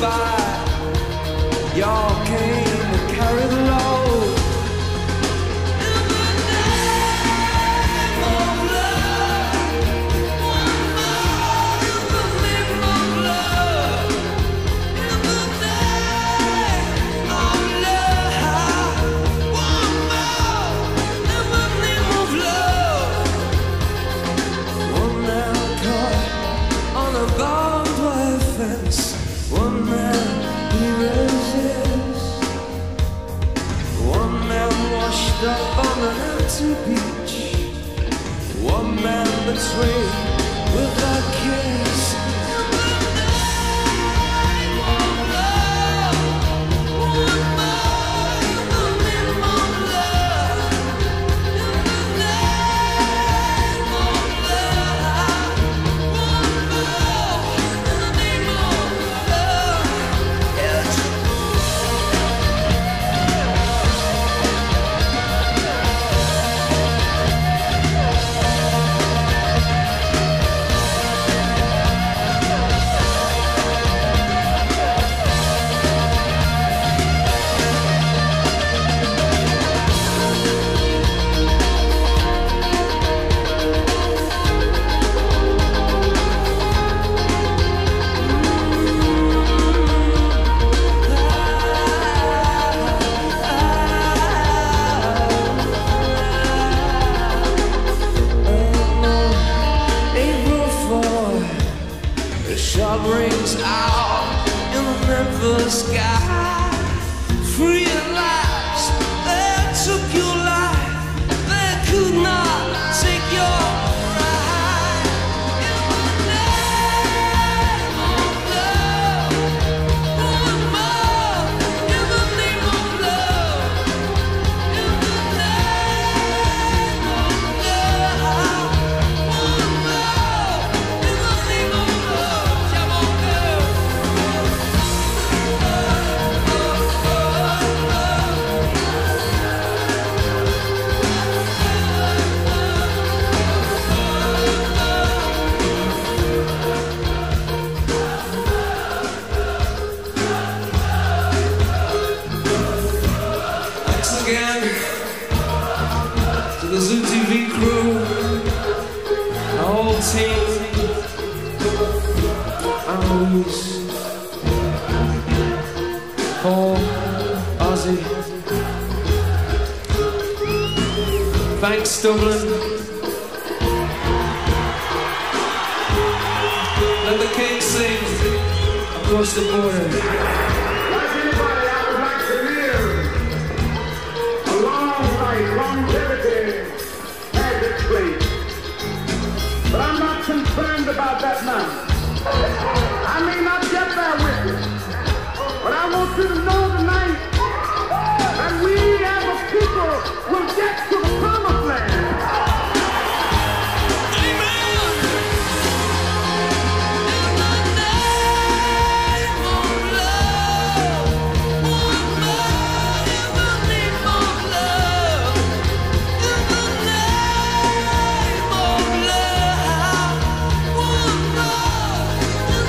[SPEAKER 9] fight. Y'all came to carry the load. In the name of love, one more. In the name of love, in the name of love, one more. In the name of love, one man caught on a barbed wire fence. One man he resists. One man washed up on an empty beach. One man betrayed with a kiss. In the name of love, one more. In the name of love, in the name of love, one more. In the name of love, yes. April fourth, the shot rings out in the Memphis sky. Free at last, they took your life. They could not take your right. In the name of love, one more. In the name of love, in the name of love, one more. In the name of love, come on, girl. Thanks again to the Zoo T V crew, the whole team, Alois, Paul, Ozzy. Thanks, Dublin. Let the king sing across the border.
[SPEAKER 1] Like anybody, I would like to live a long life. Longevity has its place. But I'm not concerned about that now. I may not get there with you, but I want you to know tonight that we as a people will get to the promised land.
[SPEAKER 9] In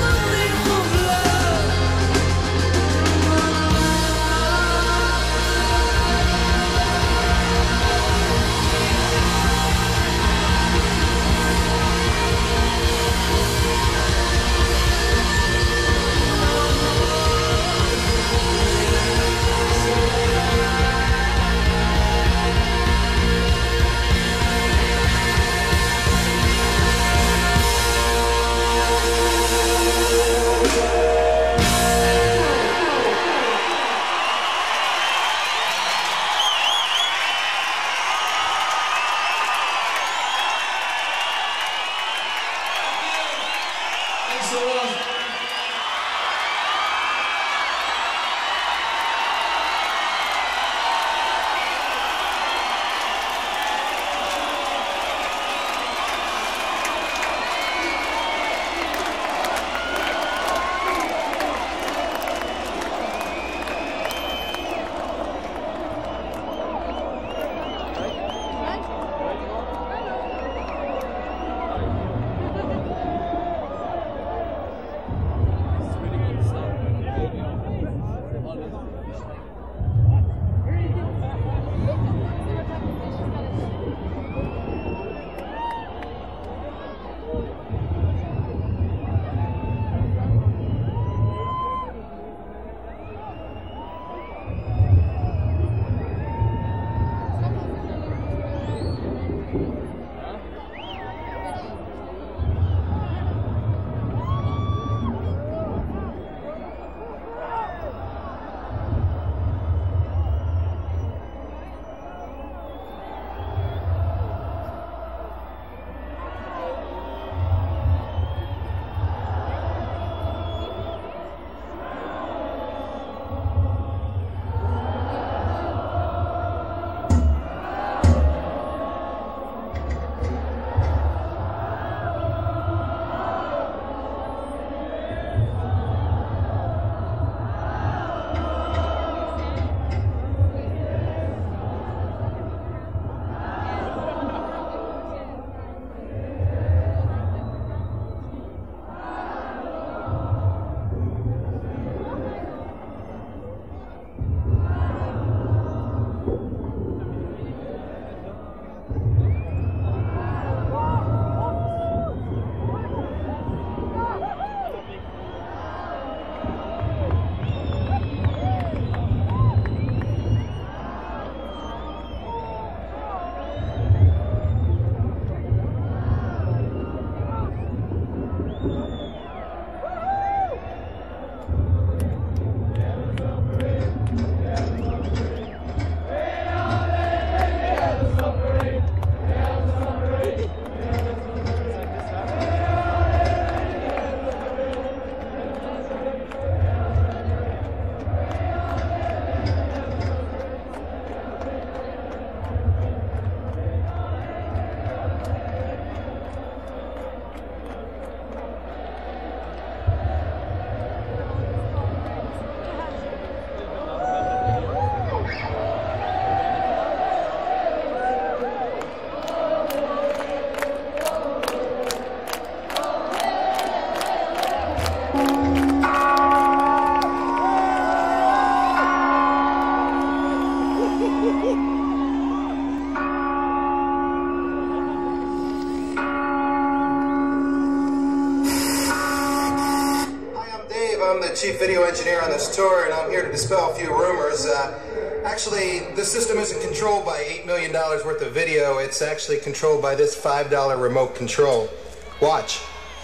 [SPEAKER 11] the chief video engineer on this tour, and I'm here to dispel a few rumors. Uh, actually, this system isn't controlled by eight million dollars worth of video. It's actually controlled by this five dollar remote control. Watch.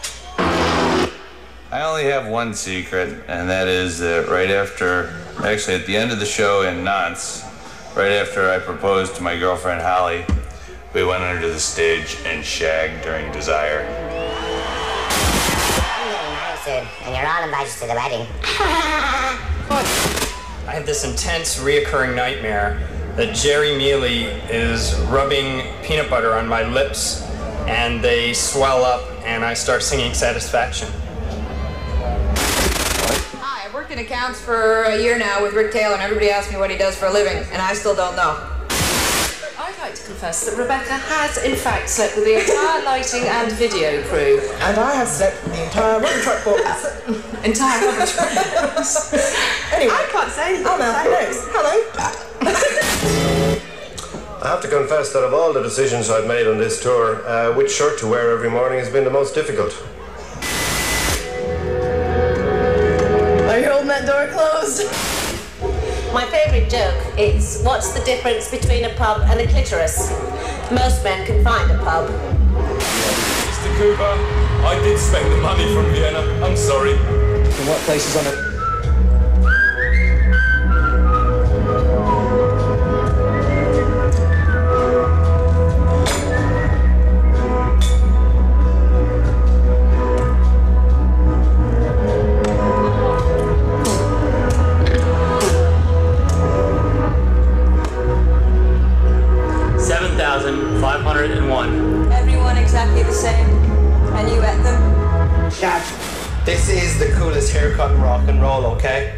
[SPEAKER 12] I only have one secret, and that is that right after, actually at the end of the show in Nantes, right after I proposed to my girlfriend Holly, we went under the stage and shagged during Desire.
[SPEAKER 13] And you're all invited to the wedding.
[SPEAKER 14] I had this intense, reoccurring nightmare that Jerry Mealy is rubbing peanut butter on my lips, and they swell up, and I start singing Satisfaction.
[SPEAKER 15] Hi, I've worked in accounts for a year now with Rick Taylor, and everybody asks me what he does for a living, and I still don't know.
[SPEAKER 16] I'd like to confess that Rebecca has, in fact, slept with the entire lighting and video crew.
[SPEAKER 17] And I have slept with the entire rubber truck box.
[SPEAKER 16] Entire rubber truck box.
[SPEAKER 17] Anyway.
[SPEAKER 16] I can't say anything.
[SPEAKER 17] Oh, no, who knows? Hello.
[SPEAKER 18] I have to confess that of all the decisions I've made on this tour, uh, which shirt to wear every morning has been the most difficult.
[SPEAKER 15] Are you holding that door closed?
[SPEAKER 19] My favourite joke is, what's the difference between a pub and a clitoris? Most men can find a pub.
[SPEAKER 20] Mister Cooper, I did spend the money from Vienna. I'm sorry.
[SPEAKER 8] In what places on it?
[SPEAKER 14] five hundred one.
[SPEAKER 15] Everyone exactly the same. And you at them?
[SPEAKER 14] Dad, this is the coolest haircut in rock and roll, okay?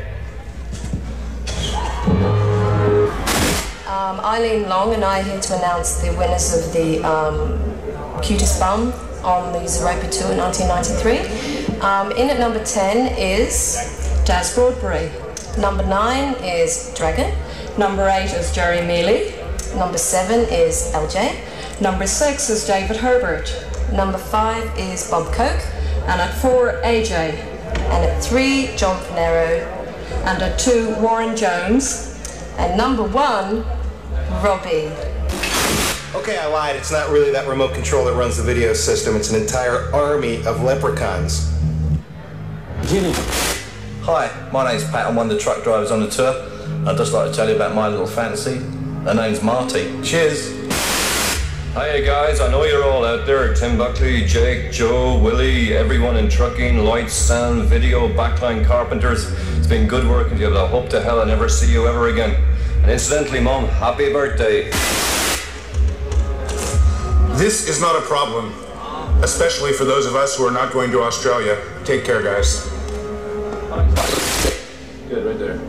[SPEAKER 15] Um, Eileen Long and I are here to announce the winners of the um, Cutest Bum on the Zoropa Tour in nineteen ninety-three. Um, in at number ten is Jazz Broadbury. Number nine is Dragon.
[SPEAKER 21] Number eight is Jerry Mealy.
[SPEAKER 15] Number seven is L J.
[SPEAKER 21] Number six is David Herbert.
[SPEAKER 15] Number five is Bob Coke.
[SPEAKER 21] And at four, A J.
[SPEAKER 15] And at three, John Panero.
[SPEAKER 21] And at two, Warren Jones.
[SPEAKER 15] And number one, Robbie.
[SPEAKER 11] Okay, I lied. It's not really that remote control that runs the video system. It's an entire army of leprechauns.
[SPEAKER 22] Jimmy.
[SPEAKER 23] Hi, my name's Pat. I'm one of the truck drivers on the tour. I'd just like to tell you about my little fantasy. Her name's Marty. Cheers.
[SPEAKER 12] Hiya guys, I know you're all out there. Tim Buckley, Jake, Joe, Willie, everyone in trucking, lights, sound, video, backline carpenters. It's been good working together. I hope to hell I never see you ever again. And incidentally, Mom, happy birthday.
[SPEAKER 24] This is not a problem, especially for those of us who are not going to Australia. Take care, guys.
[SPEAKER 12] Good, right there.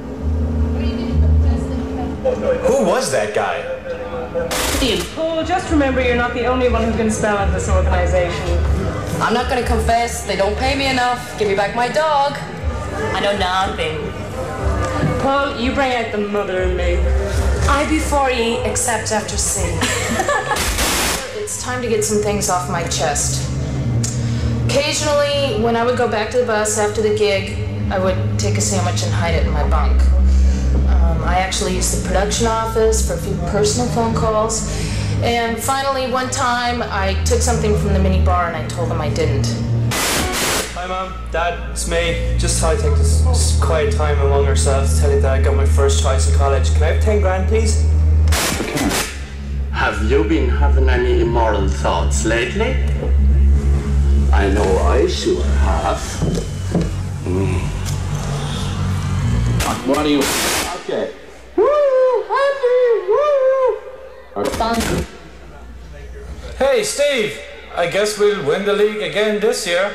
[SPEAKER 11] Who was that guy?
[SPEAKER 21] Paul, just remember you're not the only one who can spell in this organization.
[SPEAKER 15] I'm not going to confess. They don't pay me enough. Give me back my dog.
[SPEAKER 16] I know nothing.
[SPEAKER 21] Paul, you bring out the mother in me.
[SPEAKER 16] I before E, except after C.
[SPEAKER 25] It's time to get some things off my chest. Occasionally, when I would go back to the bus after the gig, I would take a sandwich and hide it in my bunk. Um, I actually used the production office for a few personal phone calls. And finally, one time, I took something from the mini bar and I told them I didn't.
[SPEAKER 14] Hi Mom, Dad, it's me. Just thought I'd take this, this quiet time among ourselves to tell you that I got my first choice in college. Can I have ten grand, please?
[SPEAKER 26] Okay. Have you been having any immoral thoughts lately? I know I sure have. Mm.
[SPEAKER 22] What do you... Okay.
[SPEAKER 26] Woo! Happy! Woo!
[SPEAKER 12] Hey, Steve! I guess we'll win the league again this year.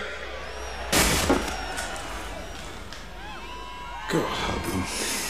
[SPEAKER 24] God help them.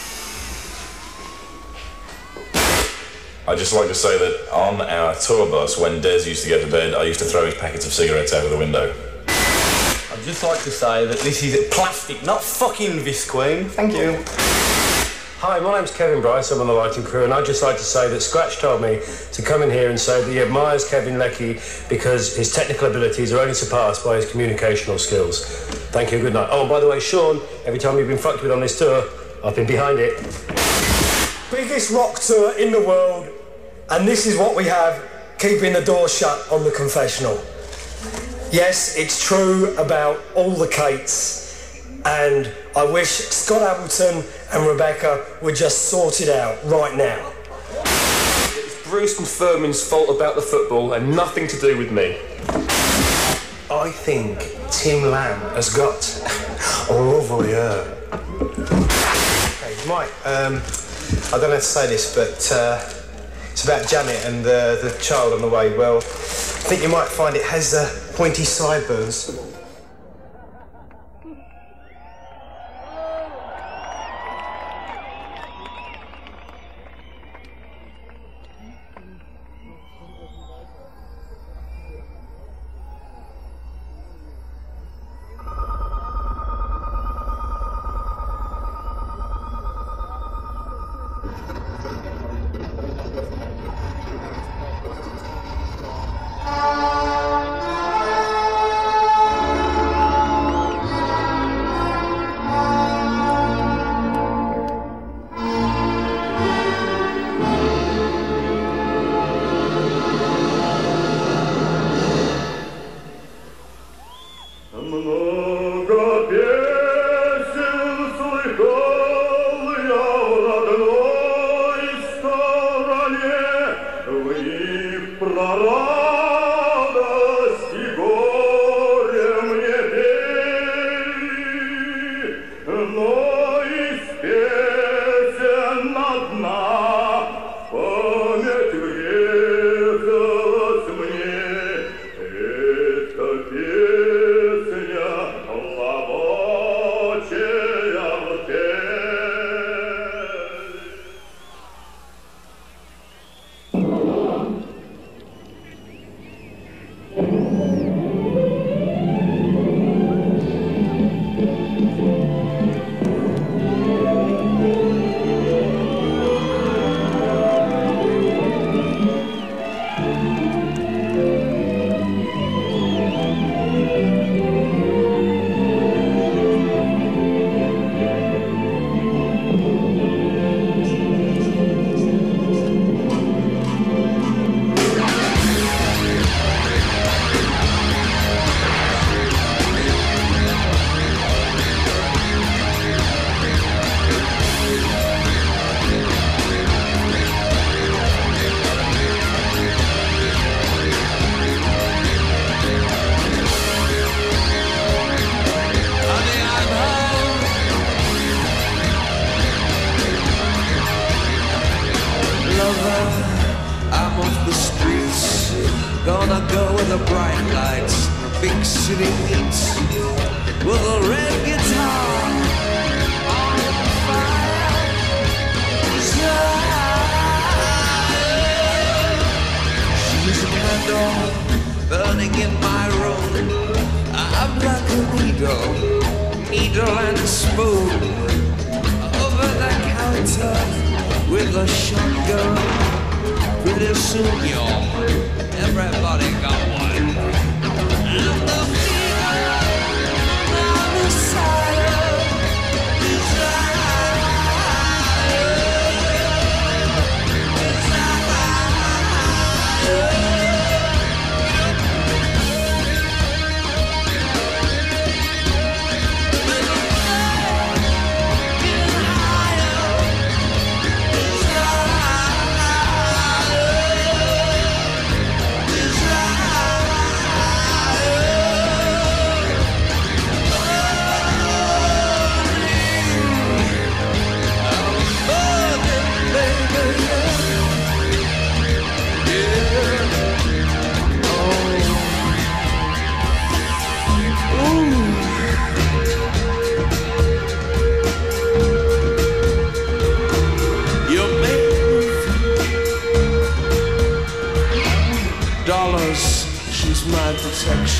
[SPEAKER 27] I'd just like to say that on our tour bus, when Des used to get to bed, I used to throw his packets of cigarettes out of the window.
[SPEAKER 14] I'd just like to say that this is plastic, not fucking Visqueen. Thank you.
[SPEAKER 2] Hi, my name's Kevin Bryce, I'm on the lighting crew, and I'd just like to say that Scratch told me to come in here and say that he admires Kevin Leckie because his technical abilities are only surpassed by his communicational skills. Thank you, good night. Oh, and by the way, Sean, every time you've been fucked with on this tour, I've been behind it.
[SPEAKER 3] Biggest rock tour in the world, and this is what we have keeping the door shut on the confessional. Yes, it's true about all the Kates, and I wish Scott Appleton and Rebecca would just sort it out right now.
[SPEAKER 2] It's Bruce and Furman's fault about the football and nothing to do with me. I think Tim Lamb has got a lovely hair.
[SPEAKER 11] Hey, Mike, um, I don't know how to say this, but uh, it's about Janet and uh, the child on the way. Well, I think you might find it has uh, pointy sideburns.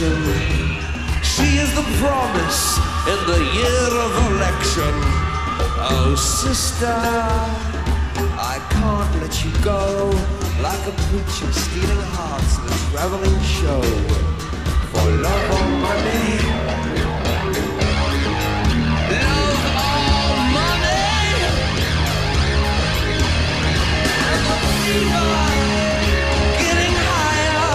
[SPEAKER 9] She is the promise in the year of election. Oh, sister, I can't let you go, like a preacher stealing hearts in a traveling show. For love or money, love or money, and the fever getting higher,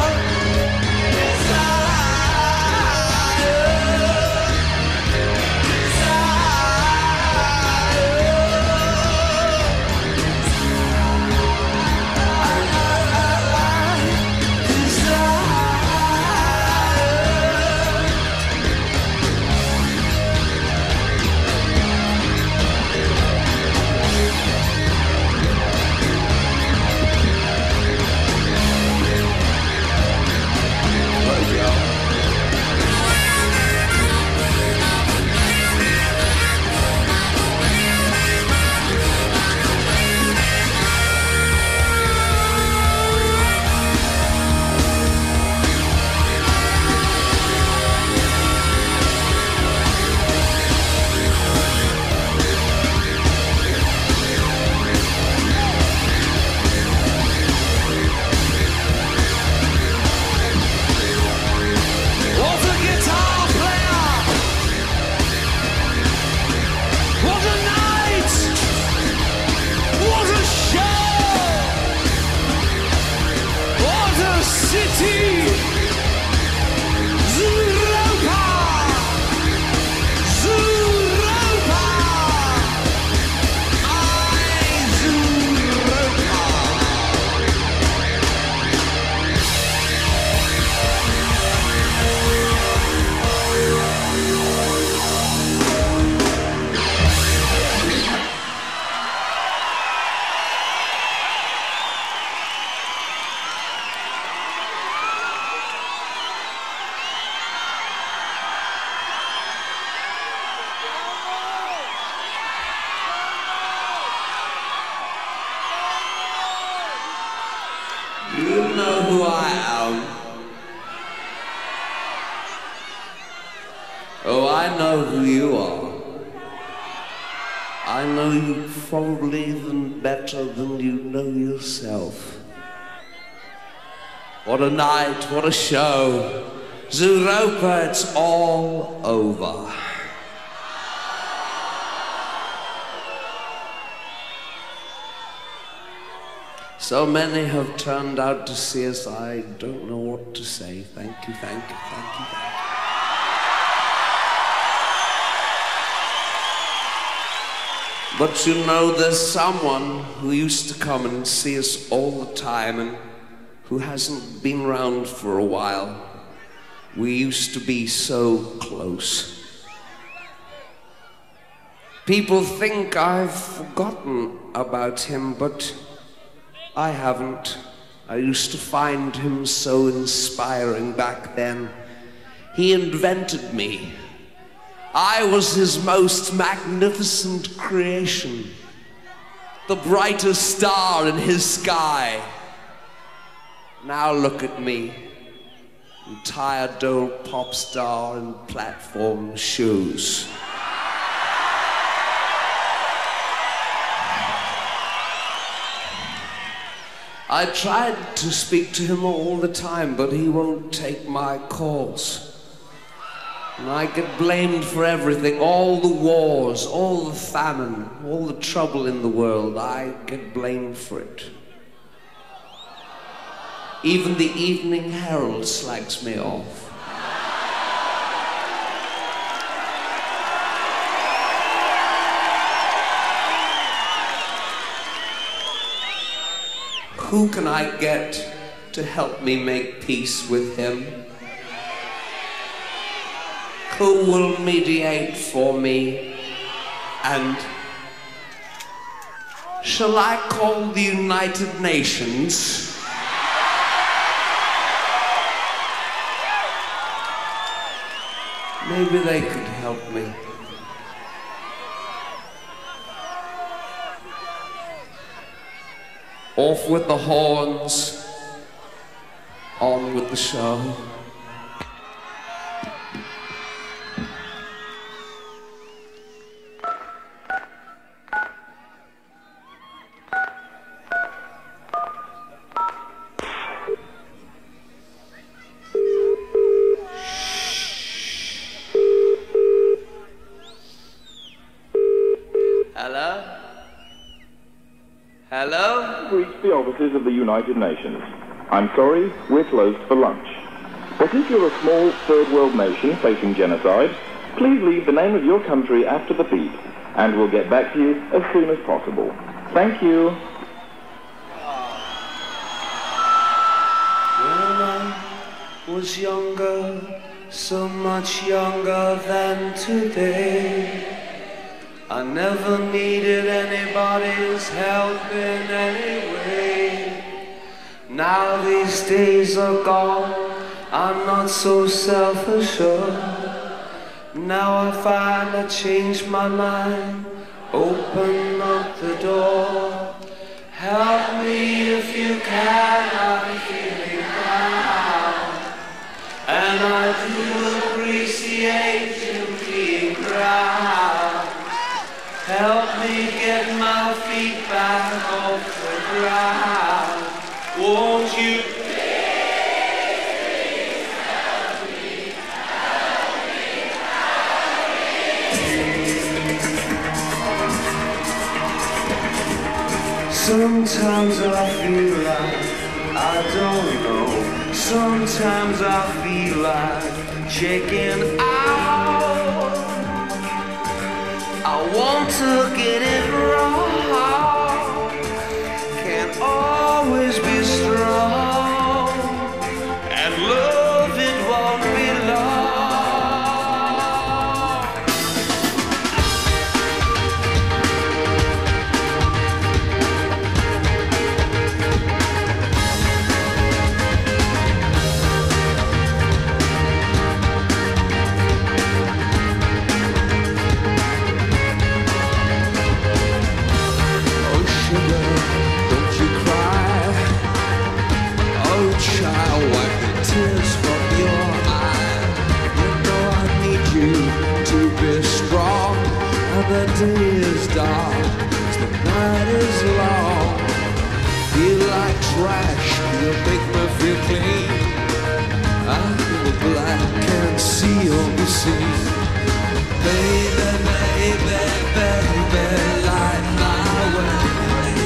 [SPEAKER 9] probably even better than you know yourself. What a night, what a show. Zooropa, it's all over. So many have turned out to see us, I don't know what to say. Thank you, thank you, thank you, thank you. But you know, there's someone who used to come and see us all the time and who hasn't been around for a while. We used to be so close. People think I've forgotten about him, but I haven't. I used to find him so inspiring back then. He invented me. I was his most magnificent creation, the brightest star in his sky. Now look at me, tired old pop star in platform shoes. I tried to speak to him all the time, but he won't take my calls. And I get blamed for everything, all the wars, all the famine, all the trouble in the world. I get blamed for it. Even the Evening Herald slags me off. Who can I get to help me make peace with him? Who will mediate for me? And shall I call the United Nations? Maybe they could help me. Off with the horns, on with the show.
[SPEAKER 1] the offices of the United Nations. I'm sorry, we're closed for lunch. But if you're a small third world nation facing genocide, please leave the name of your country after the beep, and we'll get back to you as soon as possible. Thank you.
[SPEAKER 9] When I was younger, so much younger than today, I never needed anybody's help in any way. Now these days are gone, I'm not so self-assured. Now I find I changed my mind, open up the door. Help me if you can, I'm feeling down. And I do appreciate you being proud. Help me get my feet back off the ground. Won't you please help me, help me, help me. Sometimes I feel like I don't know. Sometimes I feel like checking out. I want to get it wrong. Can't always be strong, and love it won't be long. The day is dark, the night is long. Feel like trash, you make me feel clean. I'm black and see on the scene. Baby, baby, baby, light my way.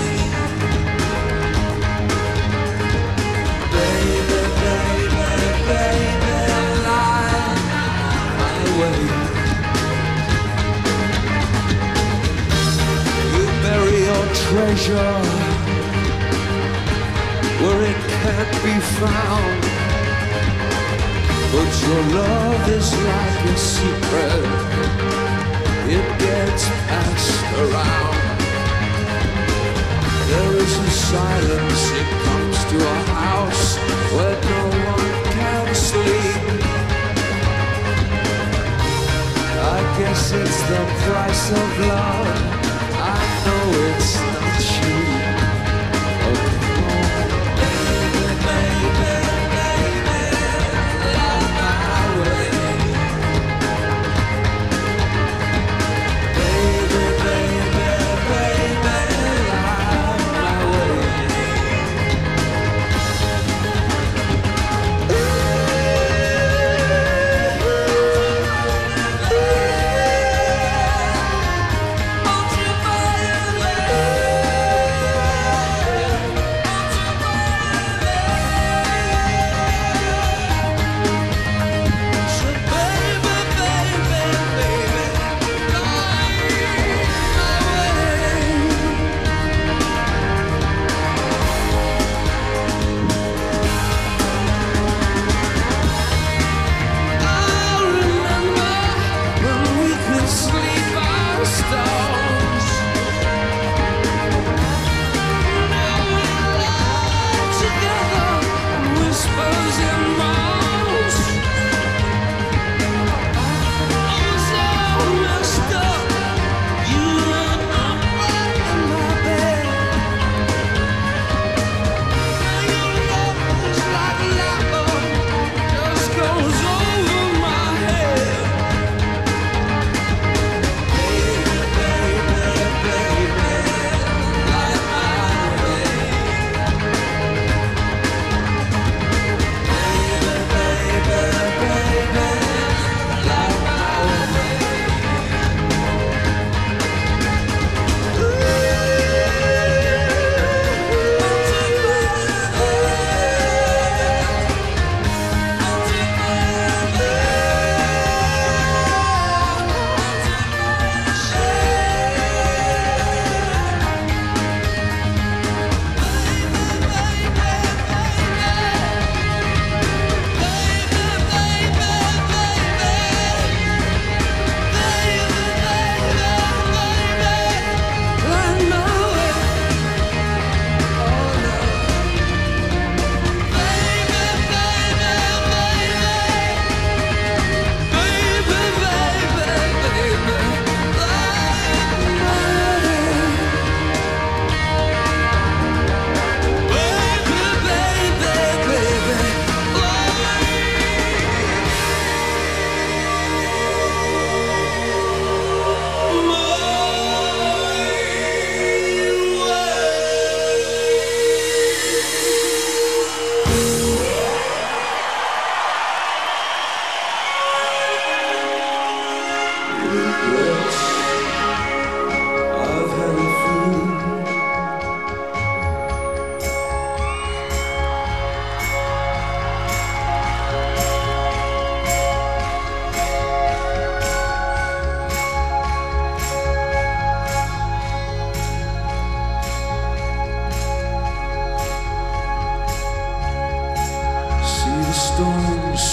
[SPEAKER 9] Baby, baby, baby, light my way. Bury your treasure where it can't be found, but your love is like a secret, it gets passed around. There is a silence, it comes to a house where no one can sleep. I guess it's the price of love, I know it's not cheap. Oh, come on, baby, baby, baby, light my way. Baby, baby, baby, light my way. Won't you fire away?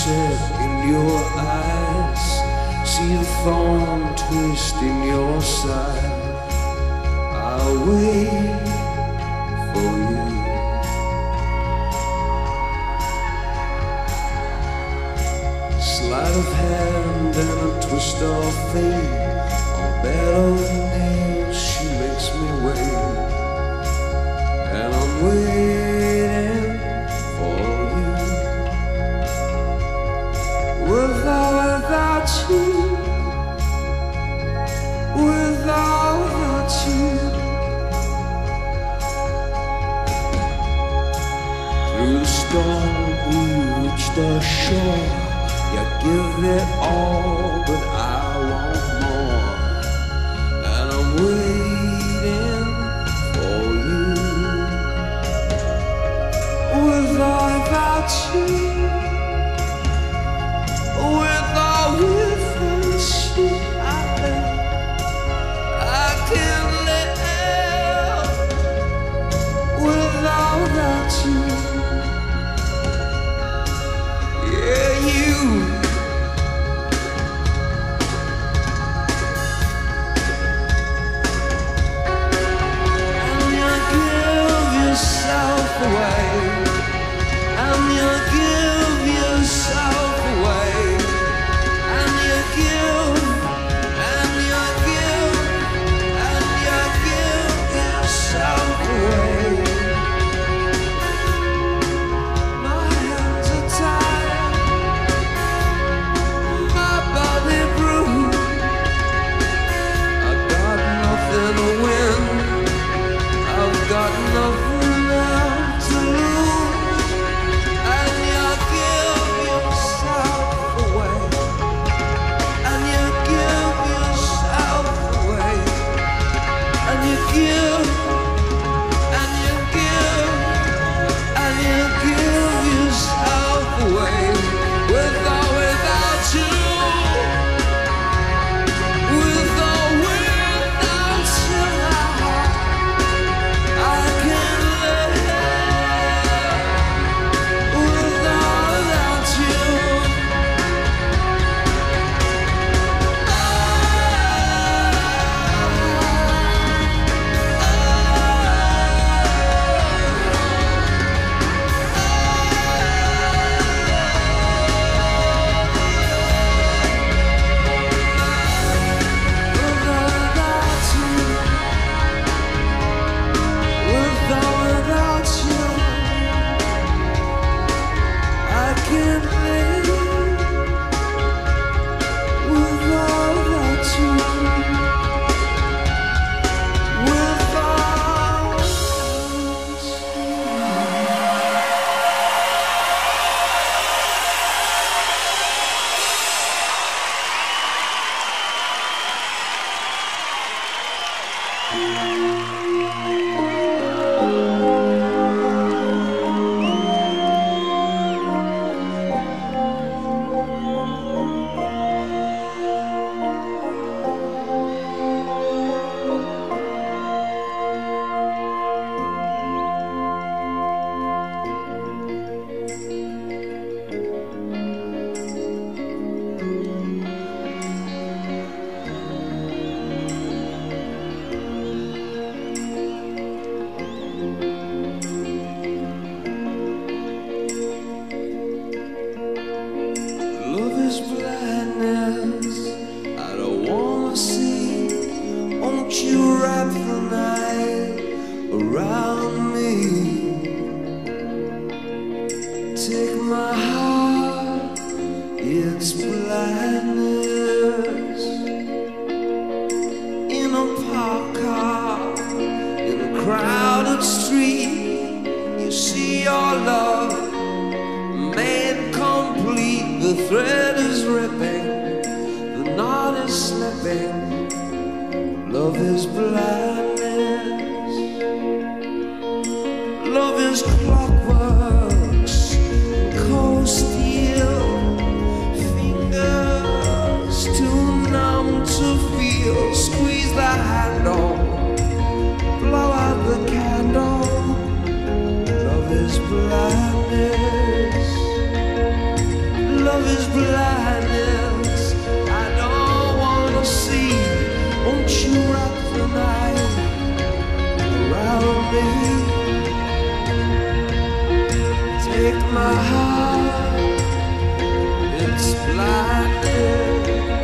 [SPEAKER 9] sunset in your eyes, see the thorn twist in your side. I'll wait for you. Sleight of hand and a twist of fate, on bed of nails she makes me wait, and I'm waiting for you. With or without you, with or without you, through the storm we reach the shore. You give it all, but I want more, and I'm waiting for you. With or without you, with or without you, I, I can't live. With or without you, yeah, you. Away, and you give yourself away, and you give, and you give, and you give yourself away. My hands are tired, my body bruised. I've got nothing to win, I've got nothing. is blindness I don't wanna see. Won't you wrap the night around me? Take my heart, it's blinded.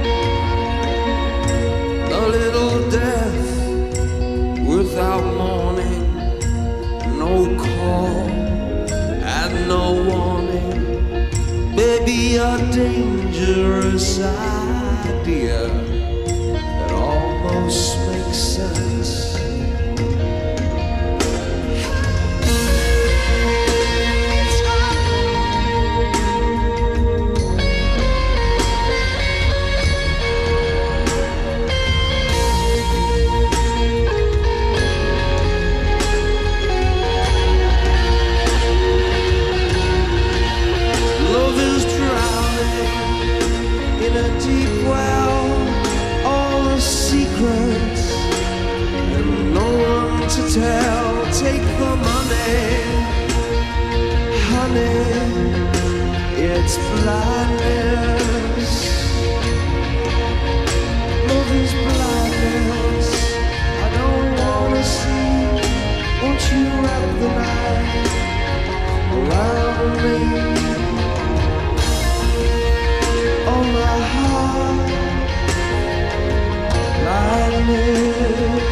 [SPEAKER 9] A little death without mourning, no call and no warning. Baby, a dangerous idea that almost makes sense. And no one to tell. Take the money, honey, it's blindness. Love is blindness I don't wanna see. Won't you wrap the night around me? Oh, my heart, blindness.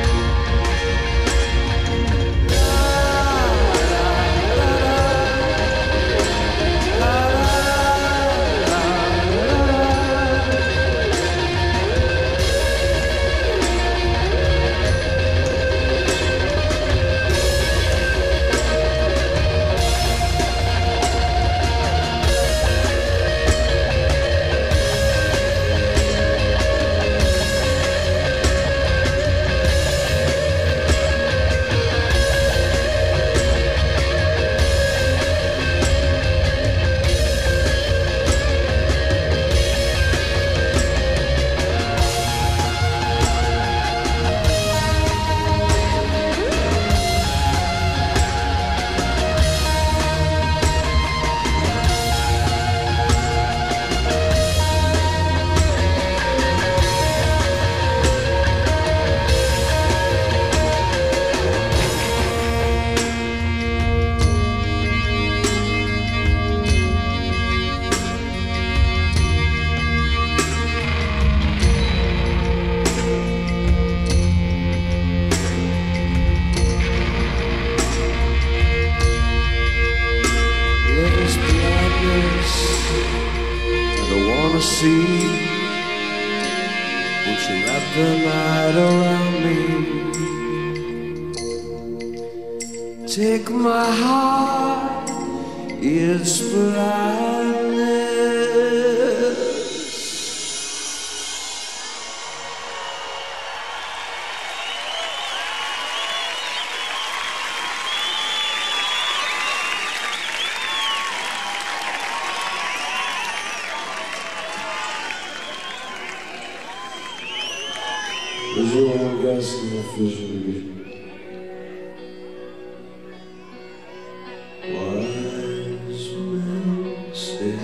[SPEAKER 9] See, won't you wrap the night around me? Take my heart, it's blindness. Bonjour, mon gars, c'est mon fils, je l'ai. Wise men say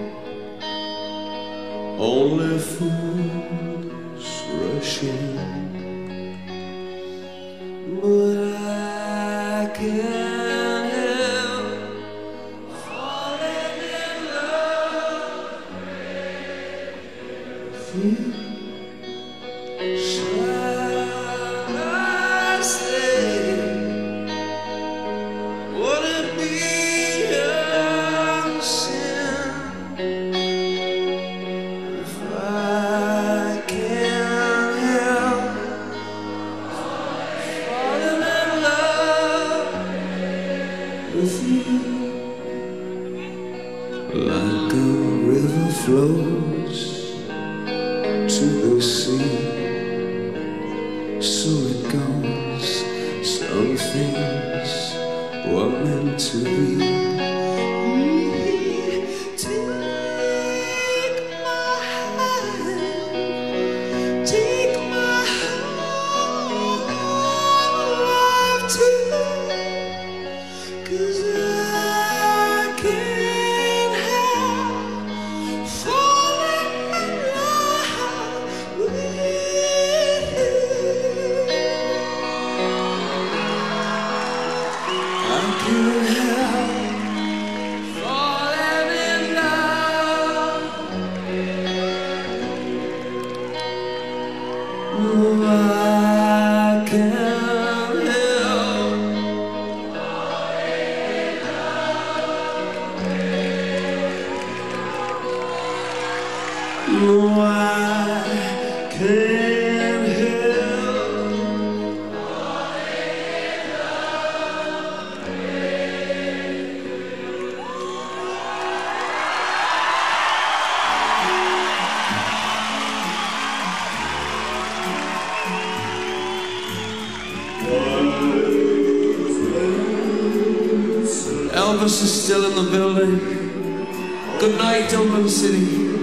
[SPEAKER 9] only fools rush in, but I can't help falling in love with you. Like a river flows to the sea, so it goes. Some things were meant to be. Take my hand, take my whole life too, 'cause I can't help No, I can't help. Elvis is still in the building. Good night, Dublin City.